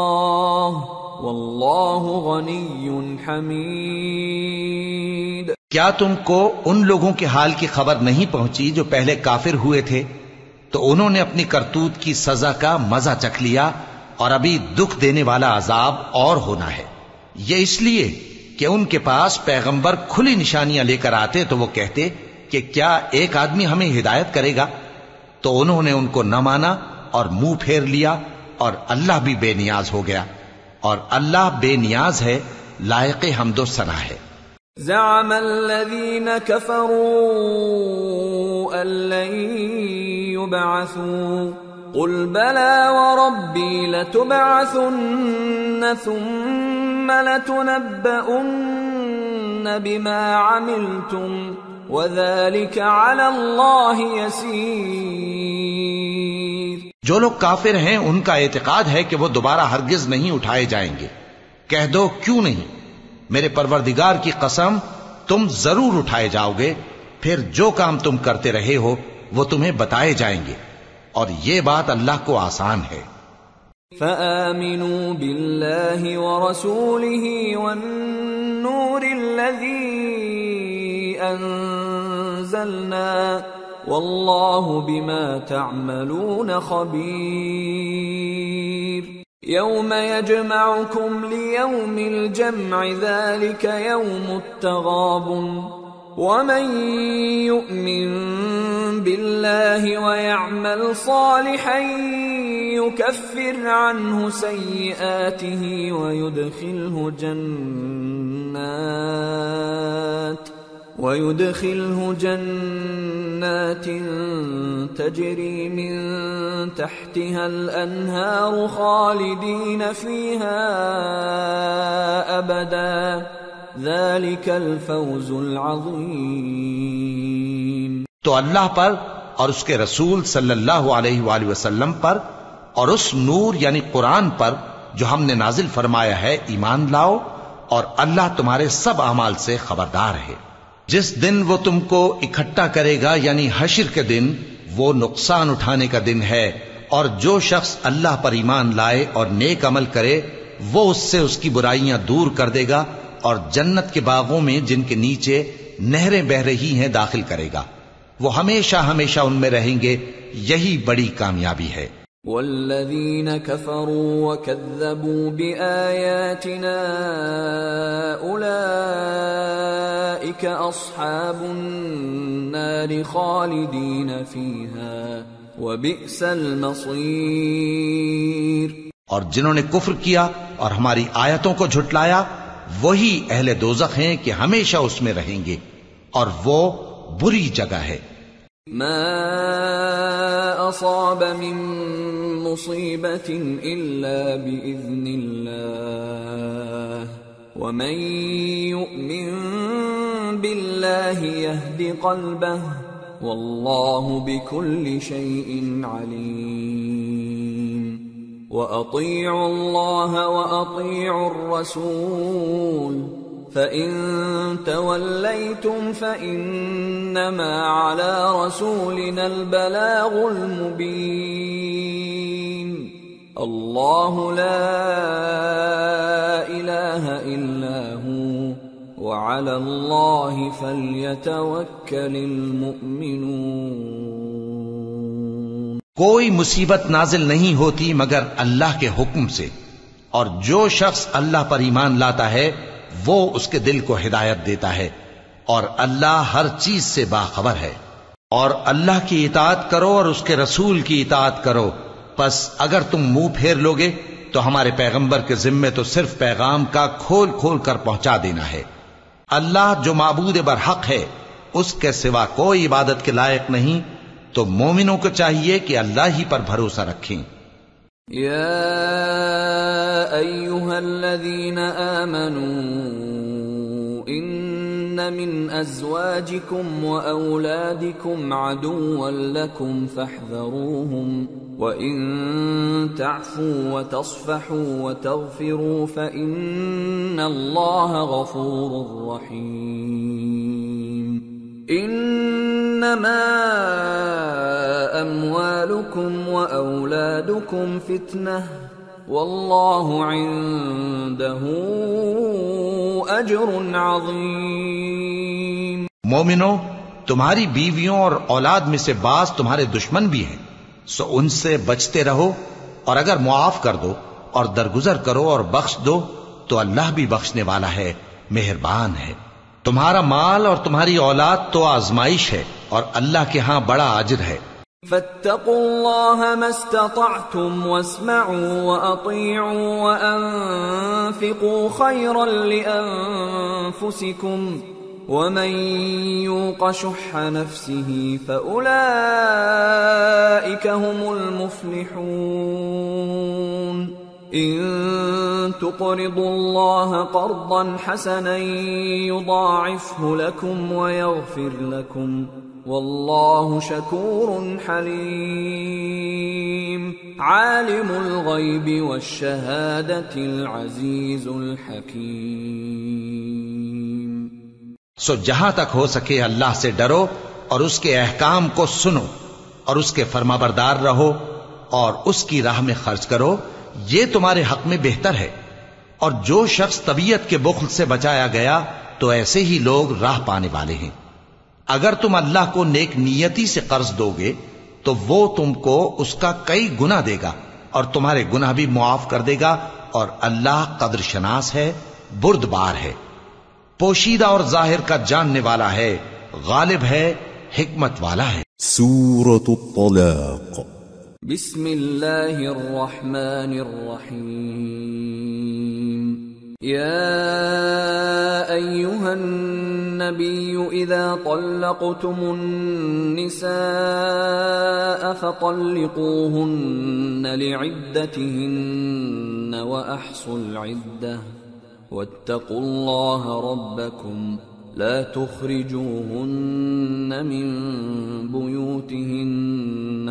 الله والله غني حميد۔ کیا تم کو ان لوگوں کے حال کی خبر نہیں پہنچی جو پہلے کافر ہوئے تھے؟ تو انہوں نے اپنی کرتوت کی سزا کا مزہ چکھ لیا، اور ابھی دکھ دینے والا عذاب اور ہونا ہے۔ یہ اس لیے کہ ان کے پاس پیغمبر کھلی نشانیاں لے کر آتے تو وہ کہتے کہ کیا ایک آدمی ہمیں ہدایت کرے گا؟ تو انہوں نے ان کو نہ مانا اور منہ پھیر لیا، اور اللہ بھی بے نیاز ہو گیا، اور اللہ بے نیاز ہے، لائق حمد و ثنا ہے۔ زعم الذين كفروا أن لن يبعثوا قل بلى وربي لتبعثن ثم لتنبؤن بما عملتم وذلك على الله يسير۔ جو لوگ کافر ہیں ان کا اعتقاد ہے کہ وہ دوبارہ ہرگز نہیں اٹھائے جائیں گے۔ کہہ دو کیوں نہیں، میرے پروردگار کی قسم تم ضرور اٹھائے جاؤ گے، پھر جو کام تم کرتے رہے ہو وہ تمہیں بتائے جائیں گے، اور یہ بات اللہ کو آسان ہے۔ فآمنوا بالله ورسوله والنور الذي أنزلنا والله بما تعملون خبير۔ يوم يجمعكم ليوم الجمع ذلك يوم التغابن ومن يؤمن بالله ويعمل صالحا يكفر عنه سيئاته ويدخله جنات تجري من تحتها الأنهار خالدين فيها أبدا ذلك الفوز العظيم۔ تو اللہ پر اور اس کے رسول صلی اللہ علیہ وآلہ وسلم پر اور اس نور یعنی قرآن پر جو ہم نے نازل فرمایا ہے ایمان لاؤ، اور اللہ تمہارے سب اعمال سے خبردار ہے۔ جس دن وہ تم کو اکٹھا کرے گا یعنی حشر کے دن، وہ نقصان اٹھانے کا دن ہے، اور جو شخص اللہ پر ایمان لائے اور نیک عمل کرے وہ اس سے اس کی برائیاں دور کر دے گا، اور جنت کے باغوں میں جن کے نیچے نہریں بہ رہی ہیں داخل کرے گا، وہ ہمیشہ ہمیشہ ان میں رہیں گے، یہی بڑی کامیابی ہے۔ والذین کفروا وکذبوا بآیاتنا اولئک اصحاب النار خالدین فیہا وبئس المصیر۔ اور جنہوں نے کفر کیا اور ہماری آیتوں کو جھٹلایا وہی اہل دوزخ ہیں کہ ہمیشہ اس میں رہیں گے، اور وہ بری جگہ ہے۔ ما اصاب من مصیبت الا باذن اللہ ومن یؤمن باللہ یہد قلبہ واللہ بكل شیء علیم۔ وَأَطِيعُوا اللَّهَ وَأَطِيعُوا الرَّسُولَ فَإِن تَوَلَّيْتُمْ فَإِنَّمَا عَلَى رَسُولِنَا الْبَلَاغُ الْمُبِينُ۔ اللَّهُ لَا إِلَٰهَ إِلَّا هُوَ وَعَلَى اللَّهِ فَلْيَتَوَكَّلِ الْمُؤْمِنُونَ۔ کوئی مصیبت نازل نہیں ہوتی مگر اللہ کے حکم سے، اور جو شخص اللہ پر ایمان لاتا ہے وہ اس کے دل کو ہدایت دیتا ہے، اور اللہ ہر چیز سے باخبر ہے۔ اور اللہ کی اطاعت کرو اور اس کے رسول کی اطاعت کرو، پس اگر تم منہ پھیر لوگے تو ہمارے پیغمبر کے ذمے تو صرف پیغام کا کھول کھول کر پہنچا دینا ہے۔ اللہ جو معبود برحق ہے اس کے سوا کوئی عبادت کے لائق نہیں، تو مومنوں کو چاہیے کہ اللہ ہی پر بھروسہ رکھیں۔ یا ایھا الذین آمنوا ان من ازواجکم واولادکم عدوا لکم فاحذروہم وَإِن تَعْفُوا وَتَصْفَحُوا وَتَغْفِرُوا فَإِنَّ اللَّهَ غَفُورٌ رَّحِيمٌ۔ إِنَّمَا أَمْوَالُكُمْ وَأَوْلَادُكُمْ فِتْنَةٌ وَاللَّهُ عِندَهُ أَجْرٌ عَظِيمٌ۔ مومنو، تمہاری بیویوں اور اولاد میں سے بعض تمہارے دشمن بھی ہیں، سو ان سے بچتے رہو، اور اگر معاف کر دو اور درگزر کرو اور بخش دو تو اللہ بھی بخشنے والا ہے، مہربان ہے۔ تمہارا مال اور تمہاری اولاد تو آزمائش ہے، اور اللہ کے ہاں بڑا اجر ہے۔ فاتقوا الله ما استطعتم واسمعوا وأطيعوا وأنفقوا خيرا لأنفسكم ومن يوق شح نفسه فأولئك هم المفلحون إن تقرضوا الله قرضا حسنا يضاعفه لكم ويغفر لكم واللہ شکور حلیم عالم الغیب والشہادۃ العزیز الحکیم۔ سو جہاں تک ہو سکے اللہ سے ڈرو اور اس کے احکام کو سنو اور اس کے فرمانبردار رہو اور اس کی راہ میں خرچ کرو، یہ تمہارے حق میں بہتر ہے۔ اور جو شخص طبیعت کے بخل سے بچایا گیا تو ایسے ہی لوگ راہ پانے والے ہیں۔ اگر تم اللہ کو نیک نیتی سے قرض دو گے تو وہ تم کو اس کا کئی گنا دے گا اور تمہارے گناہ بھی معاف کر دے گا، اور اللہ قدر شناس ہے، بردبار ہے، پوشیدہ اور ظاہر کا جاننے والا ہے، غالب ہے، حکمت والا ہے۔ سورة الطلاق۔ بسم اللہ الرحمن الرحیم۔ يا أيها النبي إذا طلقتم النساء فطلقوهن لعدتهن وأحصوا العدة واتقوا الله ربكم لا تخرجوهن من بيوتهن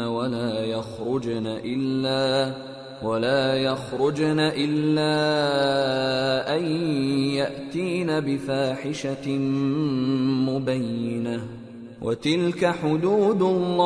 ولا يخرجن إلا أن يأتين بفاحشة مبينة وتلك حدود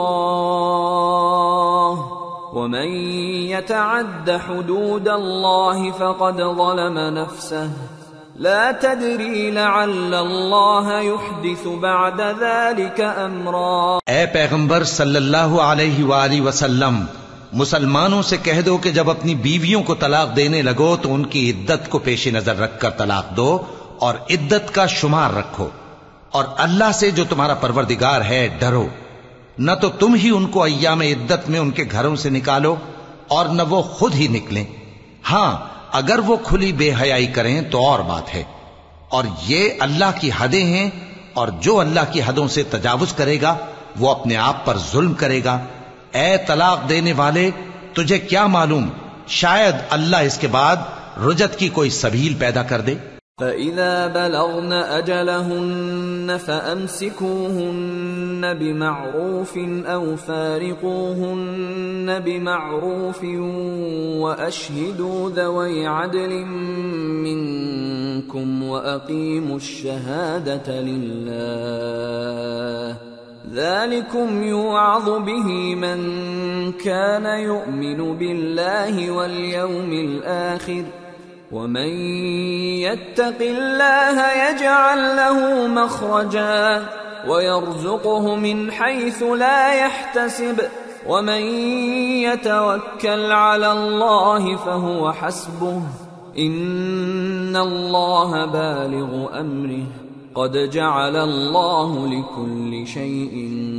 الله ومن يتعد حدود الله فقد ظلم نفسه لا تدري لعل الله يحدث بعد ذلك امرا۔ اے پیغمبر صلی اللہ علیہ وآلہ وسلم، مسلمانوں سے کہہ دو کہ جب اپنی بیویوں کو طلاق دینے لگو تو ان کی عدت کو پیش نظر رکھ کر طلاق دو اور عدت کا شمار رکھو، اور اللہ سے جو تمہارا پروردگار ہے ڈرو۔ نہ تو تم ہی ان کو ایام عدت میں ان کے گھروں سے نکالو اور نہ وہ خود ہی نکلیں، ہاں اگر وہ کھلی بے حیائی کریں تو اور بات ہے، اور یہ اللہ کی حدیں ہیں، اور جو اللہ کی حدوں سے تجاوز کرے گا وہ اپنے آپ پر ظلم کرے گا۔ اے طلاق دینے والے، تجھے کیا معلوم شاید اللہ اس کے بعد رجعت کی کوئی سبیل پیدا کر دے۔ فَإِذَا بَلَغْنَ أَجَلَهُنَّ فَأَمْسِكُوهُنَّ بِمَعْرُوفٍ أَوْ فَارِقُوهُنَّ بِمَعْرُوفٍ وَأَشْهِدُوا ذَوَيْ عَدْلٍ مِّنكُمْ وَأَقِيمُوا الشَّهَادَةَ لِلَّهِ ذَلِكُمْ يُوعَظُ بِهِ مَنْ كَانَ يُؤْمِنُ بِاللَّهِ وَالْيَوْمِ الْآخِرِ وَمَنْ يَتَّقِ اللَّهَ يَجْعَلْ لَهُ مَخْرَجًا وَيَرْزُقْهُ مِنْ حَيْثُ لَا يَحْتَسِبُ وَمَنْ يَتَوَكَّلْ عَلَى اللَّهِ فَهُوَ حَسْبُهُ إِنَّ اللَّهَ بَالِغُ أَمْرِهِ قد جعل اللہ لکل شیء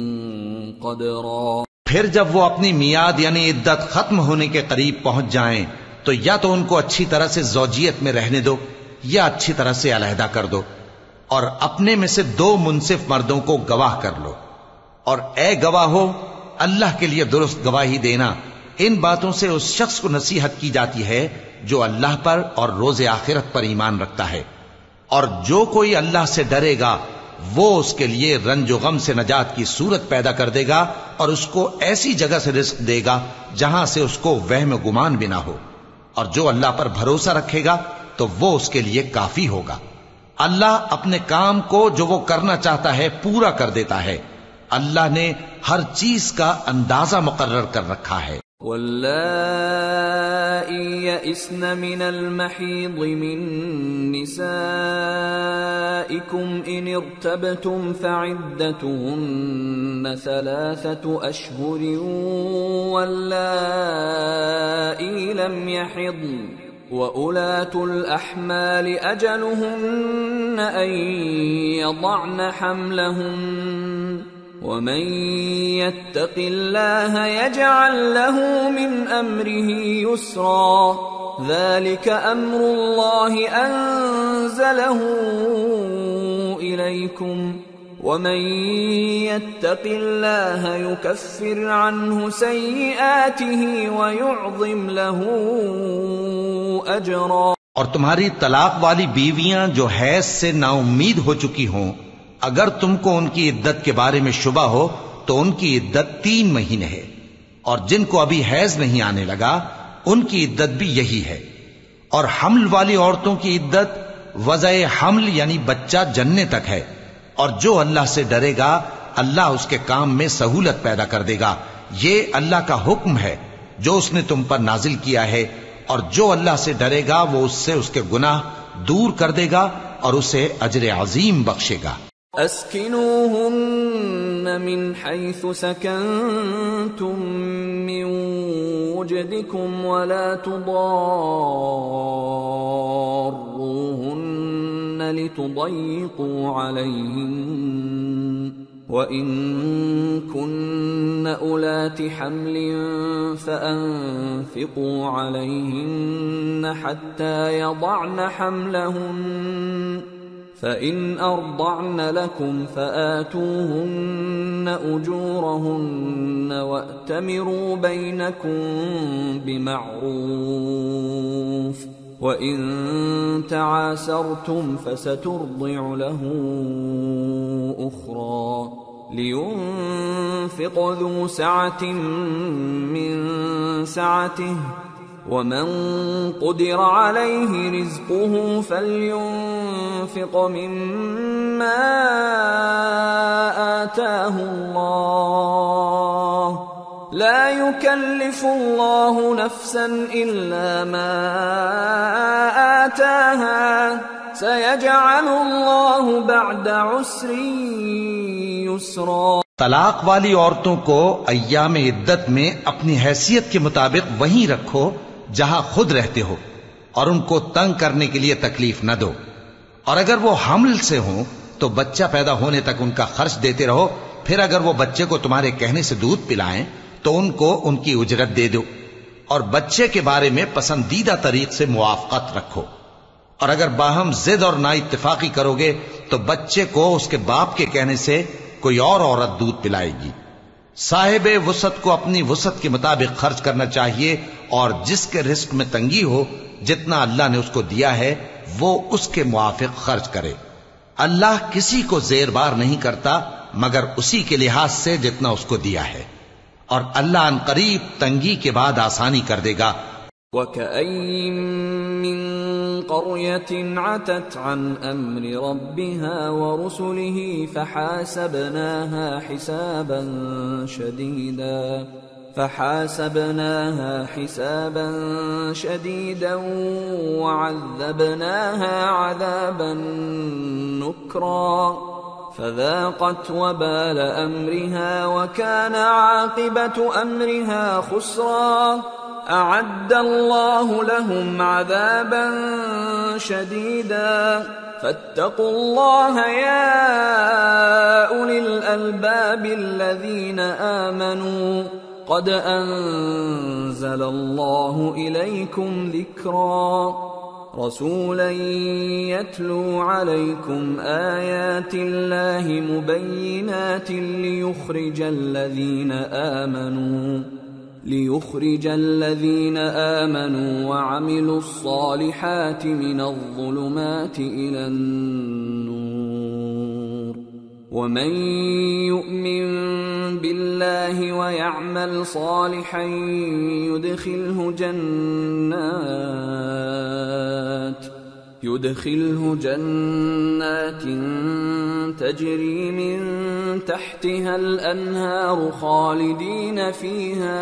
قدرا۔ پھر جب وہ اپنی میعاد یعنی عدت ختم ہونے کے قریب پہنچ جائیں تو یا تو ان کو اچھی طرح سے زوجیت میں رہنے دو یا اچھی طرح سے علیحدہ کر دو، اور اپنے میں سے 2 منصف مردوں کو گواہ کر لو، اور اے گواہو اللہ کے لیے درست گواہی دینا۔ ان باتوں سے اس شخص کو نصیحت کی جاتی ہے جو اللہ پر اور روز آخرت پر ایمان رکھتا ہے، اور جو کوئی اللہ سے ڈرے گا وہ اس کے لیے رنج و غم سے نجات کی صورت پیدا کر دے گا، اور اس کو ایسی جگہ سے رزق دے گا جہاں سے اس کو وہم و گمان بھی نہ ہو، اور جو اللہ پر بھروسہ رکھے گا تو وہ اس کے لیے کافی ہوگا۔ اللہ اپنے کام کو جو وہ کرنا چاہتا ہے پورا کر دیتا ہے۔ اللہ نے ہر چیز کا اندازہ مقرر کر رکھا ہے۔ واللائي يئسن من المحيض من نسائكم إن ارتبتم فعدتهن 3 أشهر واللائي لم يحضن وأولاة الأحمال أجلهن أن يضعن حملهن ومن يتق الله يجعل له من أمره يسرا ذلك أمر الله أنزله إليكم ومن يتق الله يكفر عنه سيئاته ويعظم له أجرا۔ اور تمہاری طلاق والی بیویاں جو حیض سے نا امید ہو چکی ہوں، اگر تم کو ان کی عدت کے بارے میں شبہ ہو تو ان کی عدت 3 مہینے ہے، اور جن کو ابھی حیض نہیں آنے لگا ان کی عدت بھی یہی ہے۔ اور حمل والی عورتوں کی عدت وضع حمل یعنی بچہ جننے تک ہے، اور جو اللہ سے ڈرے گا اللہ اس کے کام میں سہولت پیدا کر دے گا۔ یہ اللہ کا حکم ہے جو اس نے تم پر نازل کیا ہے، اور جو اللہ سے ڈرے گا وہ اس سے اس کے گناہ دور کر دے گا اور اسے اجر عظیم بخشے گا۔ اسکنوہن من حیث سکنتم من وجدکم ولا تضاروہن لتضیقوا علیہن وَإِن كُنَّ أُولَاتِ حَمْلٍ فَأَنفِقُوا عَلَيْهِنَّ حَتَّى يَضَعْنَ حَمْلَهُنَّ فَإِنْ أَرْضَعْنَ لَكُمْ فَآتُوهُنَّ أُجُورَهُنَّ وَأْتَمِرُوا بَيْنَكُمْ بِمَعْرُوفٍ وَإِن تَعَاسَرْتُمْ فَسَتُرْضِعُ لَهُ أُخْرَى لِيُنْفِقْ ذُو سَعَةٍ مِّن سَعَتِهِ وَمَن قُدِرَ عَلَيْهِ رِزْقُهُ فَلْيُنْفِقْ مِمَّا آتَاهُ اللَّهُ لا يكلف الله نفسا إلا ما آتاها سيجعل الله بعد عسر يسرا۔ طلاق والی عورتوں کو ایام عدت میں اپنی حیثیت کے مطابق وہیں رکھو جہاں خود رہتے ہو، اور ان کو تنگ کرنے کے لیے تکلیف نہ دو، اور اگر وہ حمل سے ہوں تو بچہ پیدا ہونے تک ان کا خرچ دیتے رہو، پھر اگر وہ بچے کو تمہارے کہنے سے دودھ پلائیں تو ان کو ان کی اجرت دے دو، اور بچے کے بارے میں پسندیدہ طریق سے موافقت رکھو، اور اگر باہم ضد اور نا اتفاقی کرو گے تو بچے کو اس کے باپ کے کہنے سے کوئی اور عورت دودھ پلائے گی۔ صاحب وسعت کو اپنی وسعت کے مطابق خرچ کرنا چاہیے، اور جس کے رزق میں تنگی ہو جتنا اللہ نے اس کو دیا ہے وہ اس کے موافق خرچ کرے۔ اللہ کسی کو زیر بار نہیں کرتا مگر اسی کے لحاظ سے جتنا اس کو دیا ہے، اور اللہ ان قریب تنگی کے بعد آسانی کر دے گا۔ وَكَأَيٍّ مِّن قَرْيَةٍ عَتَتْ عَنْ أَمْرِ رَبِّهَا وَرُسُلِهِ فَحَاسَبْنَاهَا حِسَابًا شَدِيدًا وَعَذَّبْنَاهَا عَذَابًا نُكْرًا فذاقت وبال أمرها وكان عاقبة أمرها خسرا أعد الله لهم عذابا شديدا فاتقوا الله يا أولي الألباب الذين آمنوا قد أنزل الله إليكم ذكرا رسولا يتلو عليكم آيات الله مبينات ليخرج الذين آمنوا وعملوا الصالحات من الظلمات إلى النور ومن يؤمن بالله ويعمل صالحا يدخله جنات تجري من تحتها الأنهار خالدين فيها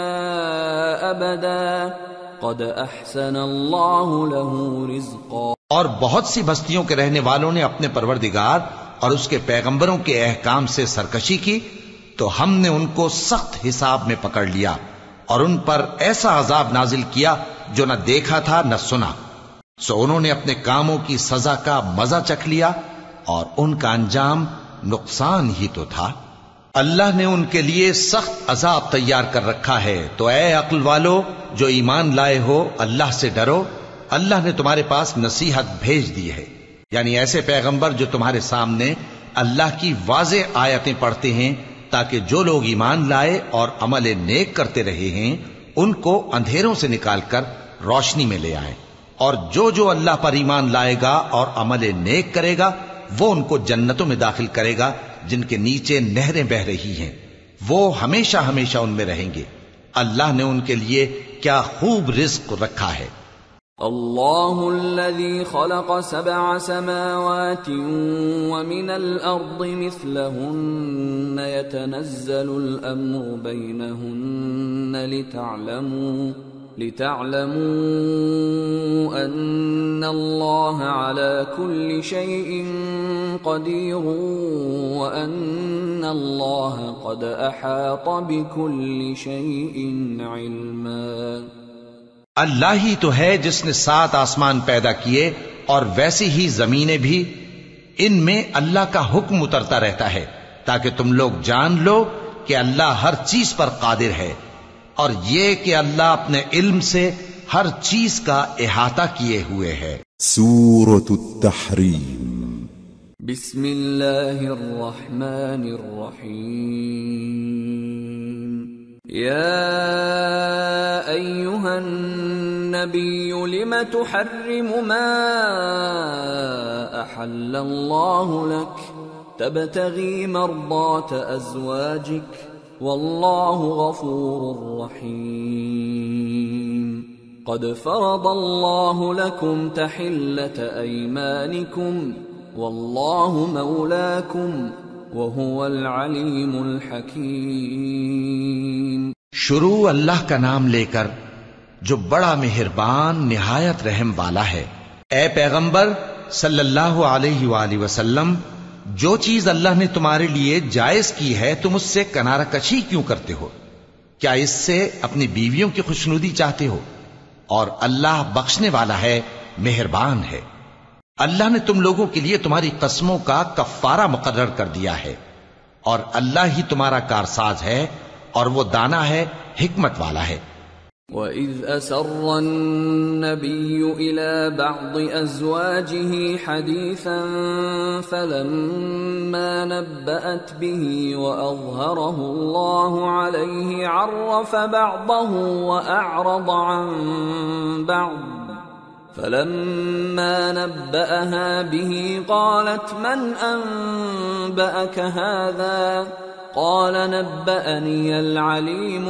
أبدا قد أحسن الله له رزقا. اور بہت سی بستیوں کے رہنے والوں نے اپنے پروردگار اور اس کے پیغمبروں کے احکام سے سرکشی کی تو ہم نے ان کو سخت حساب میں پکڑ لیا اور ان پر ایسا عذاب نازل کیا جو نہ دیکھا تھا نہ سنا. سو انہوں نے اپنے کاموں کی سزا کا مزہ چکھ لیا اور ان کا انجام نقصان ہی تو تھا. اللہ نے ان کے لیے سخت عذاب تیار کر رکھا ہے. تو اے عقل والو جو ایمان لائے ہو اللہ سے ڈرو. اللہ نے تمہارے پاس نصیحت بھیج دی ہے، یعنی ایسے پیغمبر جو تمہارے سامنے اللہ کی واضح آیتیں پڑھتے ہیں تاکہ جو لوگ ایمان لائے اور عمل نیک کرتے رہے ہیں ان کو اندھیروں سے نکال کر روشنی میں لے آئیں. اور جو اللہ پر ایمان لائے گا اور عمل نیک کرے گا وہ ان کو جنتوں میں داخل کرے گا جن کے نیچے نہریں بہ رہی ہیں، وہ ہمیشہ ہمیشہ ان میں رہیں گے. اللہ نے ان کے لیے کیا خوب رزق رکھا ہے. اللہ الذي خلق 7 سماوات ومن الأرض مثلهن يتنزل الأمر بينهن لتعلموا أن الله على كل شيء قدير وأن الله قد أحاط بكل شيء علما. اللہ ہی تو ہے جس نے 7 آسمان پیدا کیے اور ویسی ہی زمینیں بھی، ان میں اللہ کا حکم اترتا رہتا ہے تاکہ تم لوگ جان لو کہ اللہ ہر چیز پر قادر ہے، اور یہ کہ اللہ اپنے علم سے ہر چیز کا احاطہ کیے ہوئے ہے. سورة التحریم. بسم اللہ الرحمن الرحیم. یا ایہا النبی لم تحرم ما احل اللہ لک تبتغی مرضات ازواجک واللہ غفور رحیم. قد فرض اللہ لکم تحلة ایمانکم واللہ مولاکم وهو العلیم الحکیم. شروع اللہ کا نام لے کر جو بڑا مہربان نہایت رحم والا ہے. اے پیغمبر صلی اللہ علیہ وآلہ وسلم، جو چیز اللہ نے تمہارے لیے جائز کی ہے تم اس سے کنارہ کشی کیوں کرتے ہو؟ کیا اس سے اپنی بیویوں کی خوشنودی چاہتے ہو؟ اور اللہ بخشنے والا ہے، مہربان ہے. اللہ نے تم لوگوں کے لیے تمہاری قسموں کا کفارہ مقرر کر دیا ہے، اور اللہ ہی تمہارا کارساز ہے اور وہ دانا ہے، حکمت والا ہے. وَإِذْ أَسَرَّ النَّبِيُّ إِلَى بَعْضِ أَزْوَاجِهِ حَدِيثًا فَلَمَّا نَبَّأَتْ بِهِ وَأَظْهَرَهُ اللَّهُ عَلَيْهِ عَرَّفَ بَعْضَهُ وَأَعْرَضَ عَنْ بَعْضٍ فَلَمَّا نَبَّأَهَا بِهِ قَالَتْ مَنْ أَنبَأَكَ هَذَا قال نبأني العليم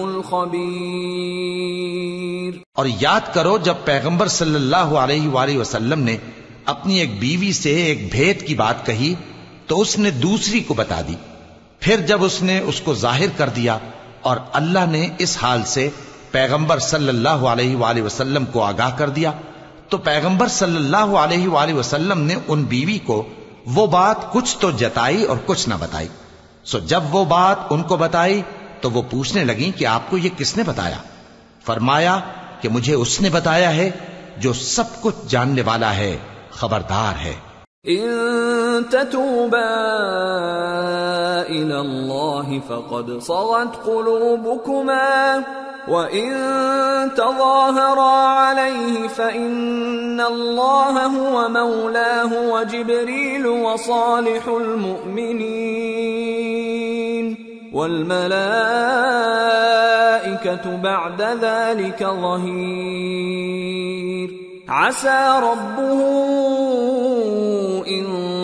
الخبير. اور یاد کرو جب پیغمبر صلی اللہ علیہ وآلہ وسلم نے اپنی ایک بیوی سے ایک بھید کی بات کہی تو اس نے دوسری کو بتا دی. پھر جب اس نے اس کو ظاہر کر دیا اور اللہ نے اس حال سے پیغمبر صلی اللہ علیہ وآلہ وسلم کو آگاہ کر دیا تو پیغمبر صلی اللہ علیہ وآلہ وسلم نے ان بیوی کو وہ بات کچھ تو جتائی اور کچھ نہ بتائی. سو جب وہ بات ان کو بتائی تو وہ پوچھنے لگیں کہ آپ کو یہ کس نے بتایا؟ فرمایا کہ مجھے اس نے بتایا ہے جو سب کچھ جاننے والا ہے، خبردار ہے. ان تتوبا الى اللہ فقد صغت قلوبكما وَإِن تَظَاهَرَا عَلَيْهِ فَإِنَّ اللَّهَ هُوَ مَوْلَاهُ وَجِبْرِيلُ وَصَالِحُ الْمُؤْمِنِينَ وَالْمَلَائِكَةُ بَعْدَ ذَلِكَ ظَهِيرٌ عَسَى رَبُّهُ إِن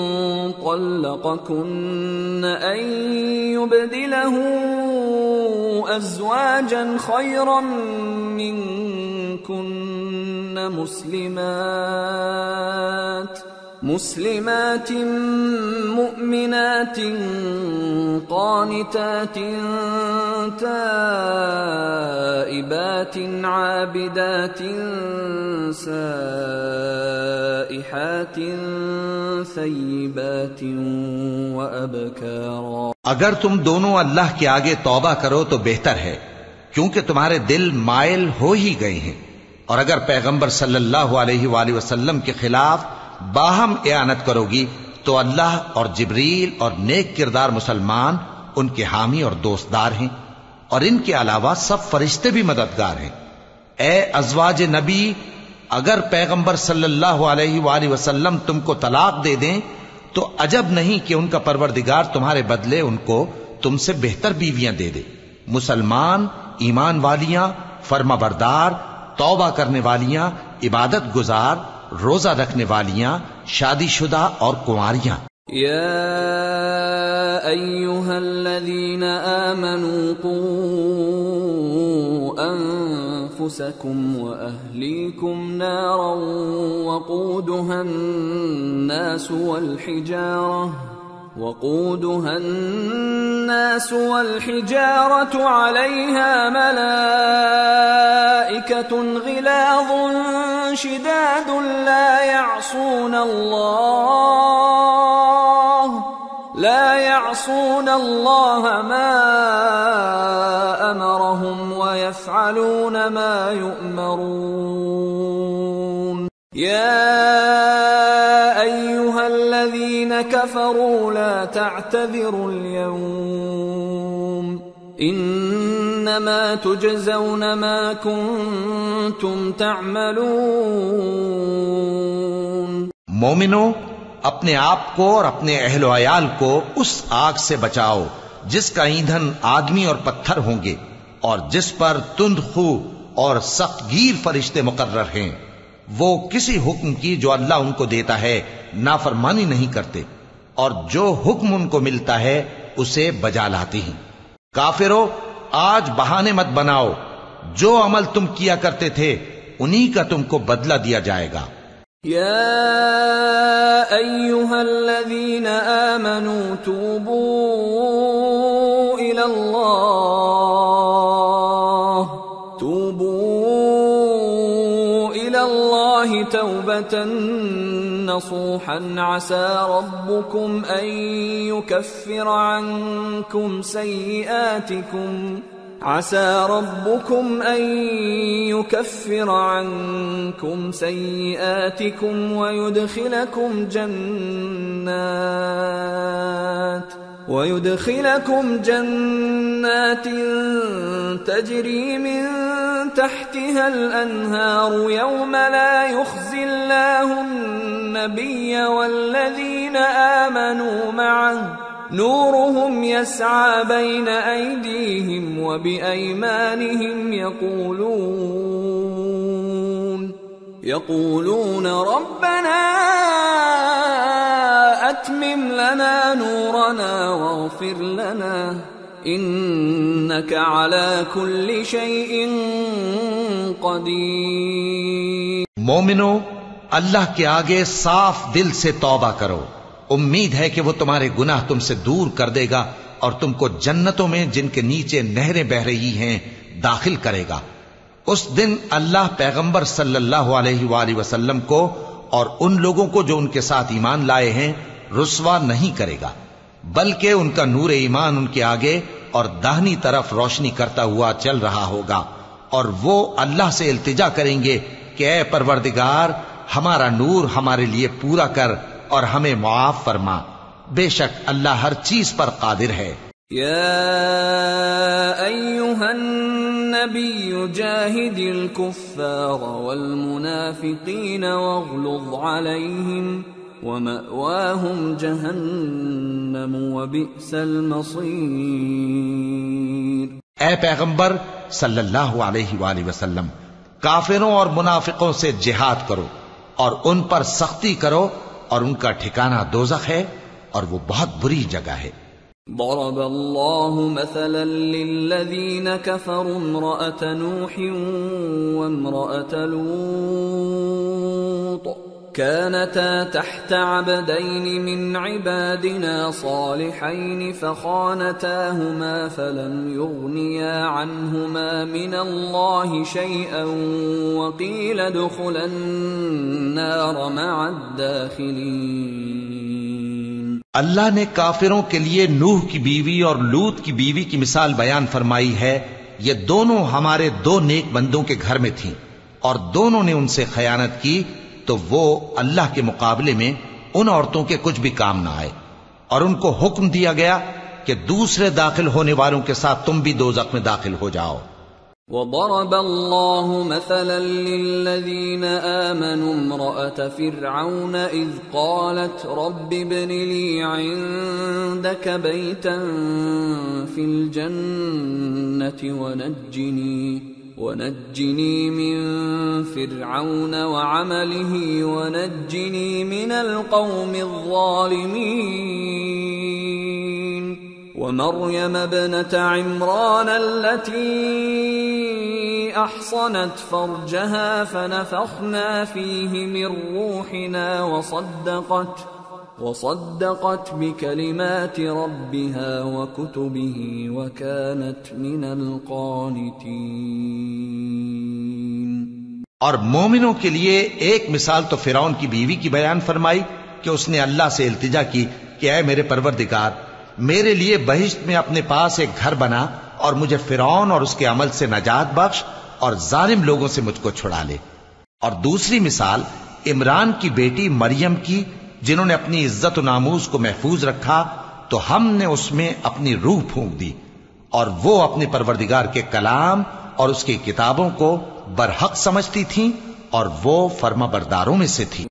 طَلَّقَكُنَّ أَن يُبْدِلَهُ أزواجا خيرا منكن مسلمات مؤمنات قانتات تائبات عابدات سائحات ثیبات وابکارا۔ اگر تم دونوں اللہ کے آگے توبہ کرو تو بہتر ہے، کیونکہ تمہارے دل مائل ہو ہی گئے ہیں، اور اگر پیغمبر صلی اللہ علیہ وآلہ وسلم کے خلاف باہم اعانت کرو گی تو اللہ اور جبریل اور نیک کردار مسلمان ان کے حامی اور دوستدار ہیں، اور ان کے علاوہ سب فرشتے بھی مددگار ہیں۔ اے ازواج نبی، اگر پیغمبر صلی اللہ علیہ وآلہ وسلم تم کو طلاق دے دیں تو عجب نہیں کہ ان کا پروردگار تمہارے بدلے ان کو تم سے بہتر بیویاں دے دے، مسلمان، ایمان والیاں، فرما بردار، توبہ کرنے والیاں، عبادت گزار، روزہ رکھنے والیاں، شادی شدہ اور کنواریاں۔ یا ایھا الذین آمنوا قوا انفسکم واہلیکم نارا وقودها الناس والحجارة عليها ملائكة غلاظ شداد لا يعصون الله ما أمرهم ويفعلون ما يؤمرون۔ يا أيها الذين كفروا لا تعتذروا اليوم انما تجزون ما كنتم تعملون۔ مومنو، اپنے آپ کو اور اپنے اہل و عیال کو اس آگ سے بچاؤ جس کا ایندھن آدمی اور پتھر ہوں گے، اور جس پر تند خو اور سخت گیر فرشتے مقرر ہیں۔ وہ کسی حکم کی جو اللہ ان کو دیتا ہے نافرمانی نہیں کرتے، اور جو حکم ان کو ملتا ہے اسے بجا لاتے ہیں۔ کافرو، آج بہانے مت بناؤ، جو عمل تم کیا کرتے تھے انہی کا تم کو بدلہ دیا جائے گا۔ یا ایھا الذین آمنوا توبوا الی اللہ توبة نصوحا عسى ربكم أن يكفر عنكم سيئاتكم ويدخلكم جنات تجري من تحتها الأنهار يوم لا يخزي الله النبي والذين آمنوا معه نورهم يسعى بين أيديهم وبأيمانهم يقولون ربنا أتمم لنا نورنا واغفر لنا إنك على كل شيء قدير۔ مومنو، اللہ کے آگے صاف دل سے توبہ کرو، امید ہے کہ وہ تمہارے گناہ تم سے دور کر دے گا اور تم کو جنتوں میں جن کے نیچے نہریں بہ رہی ہیں داخل کرے گا۔ اس دن اللہ پیغمبر صلی اللہ علیہ وآلہ وسلم کو اور ان لوگوں کو جو ان کے ساتھ ایمان لائے ہیں رسوا نہیں کرے گا، بلکہ ان کا نور ایمان ان کے آگے اور داہنی طرف روشنی کرتا ہوا چل رہا ہوگا، اور وہ اللہ سے التجا کریں گے کہ اے پروردگار، ہمارا نور ہمارے لیے پورا کر اور ہمیں معاف فرما، بے شک اللہ ہر چیز پر قادر ہے۔ یا ایھا النبی جاہد الکفار والمنافقین واغلظ علیہم ومأواہم جہنم وبئس المصیر۔ اے پیغمبر صلی اللہ علیہ وآلہ وسلم، کافروں اور منافقوں سے جہاد کرو اور ان پر سختی کرو، اور ان کا ٹھکانہ دوزخ ہے اور وہ بہت بری جگہ ہے۔ ضرب الله مثلا للذين كفروا امرأة نوح وامرأة لوط كانتا تحت عبدين من عبادنا صالحين فخانتاهما فلم يغنيا عنهما من الله شيئا وقيل ادخلا النار مع الداخلين۔ اللہ نے کافروں کے لیے نوح کی بیوی اور لوط کی بیوی کی مثال بیان فرمائی ہے۔ یہ دونوں ہمارے دو نیک بندوں کے گھر میں تھیں اور دونوں نے ان سے خیانت کی تو وہ اللہ کے مقابلے میں ان عورتوں کے کچھ بھی کام نہ آئے، اور ان کو حکم دیا گیا کہ دوسرے داخل ہونے والوں کے ساتھ تم بھی دوزخ میں داخل ہو جاؤ۔ وضرب الله مثلا للذين آمنوا امرأة فرعون إذ قالت رب ابن لي عندك بيتا في الجنة ونجني من فرعون وعمله ونجني من القوم الظالمين ومريم ابنة عمران التي أحصنت فرجها فنفخنا فيه من روحنا وصدقت بكلمات ربها وكتبه وكانت من القانتين۔ اور مومنوں کے لیے ایک مثال تو فرعون کی بیوی کی بیان فرمائی کہ اس نے اللہ سے التجا کی کہ اے میرے پروردگار، میرے لیے بہشت میں اپنے پاس ایک گھر بنا اور مجھے فرعون اور اس کے عمل سے نجات بخش اور ظالم لوگوں سے مجھ کو چھڑا لے۔ اور دوسری مثال عمران کی بیٹی مریم کی، جنہوں نے اپنی عزت و ناموس کو محفوظ رکھا تو ہم نے اس میں اپنی روح پھونک دی، اور وہ اپنے پروردگار کے کلام اور اس کی کتابوں کو برحق سمجھتی تھیں اور وہ فرما برداروں میں سے تھی۔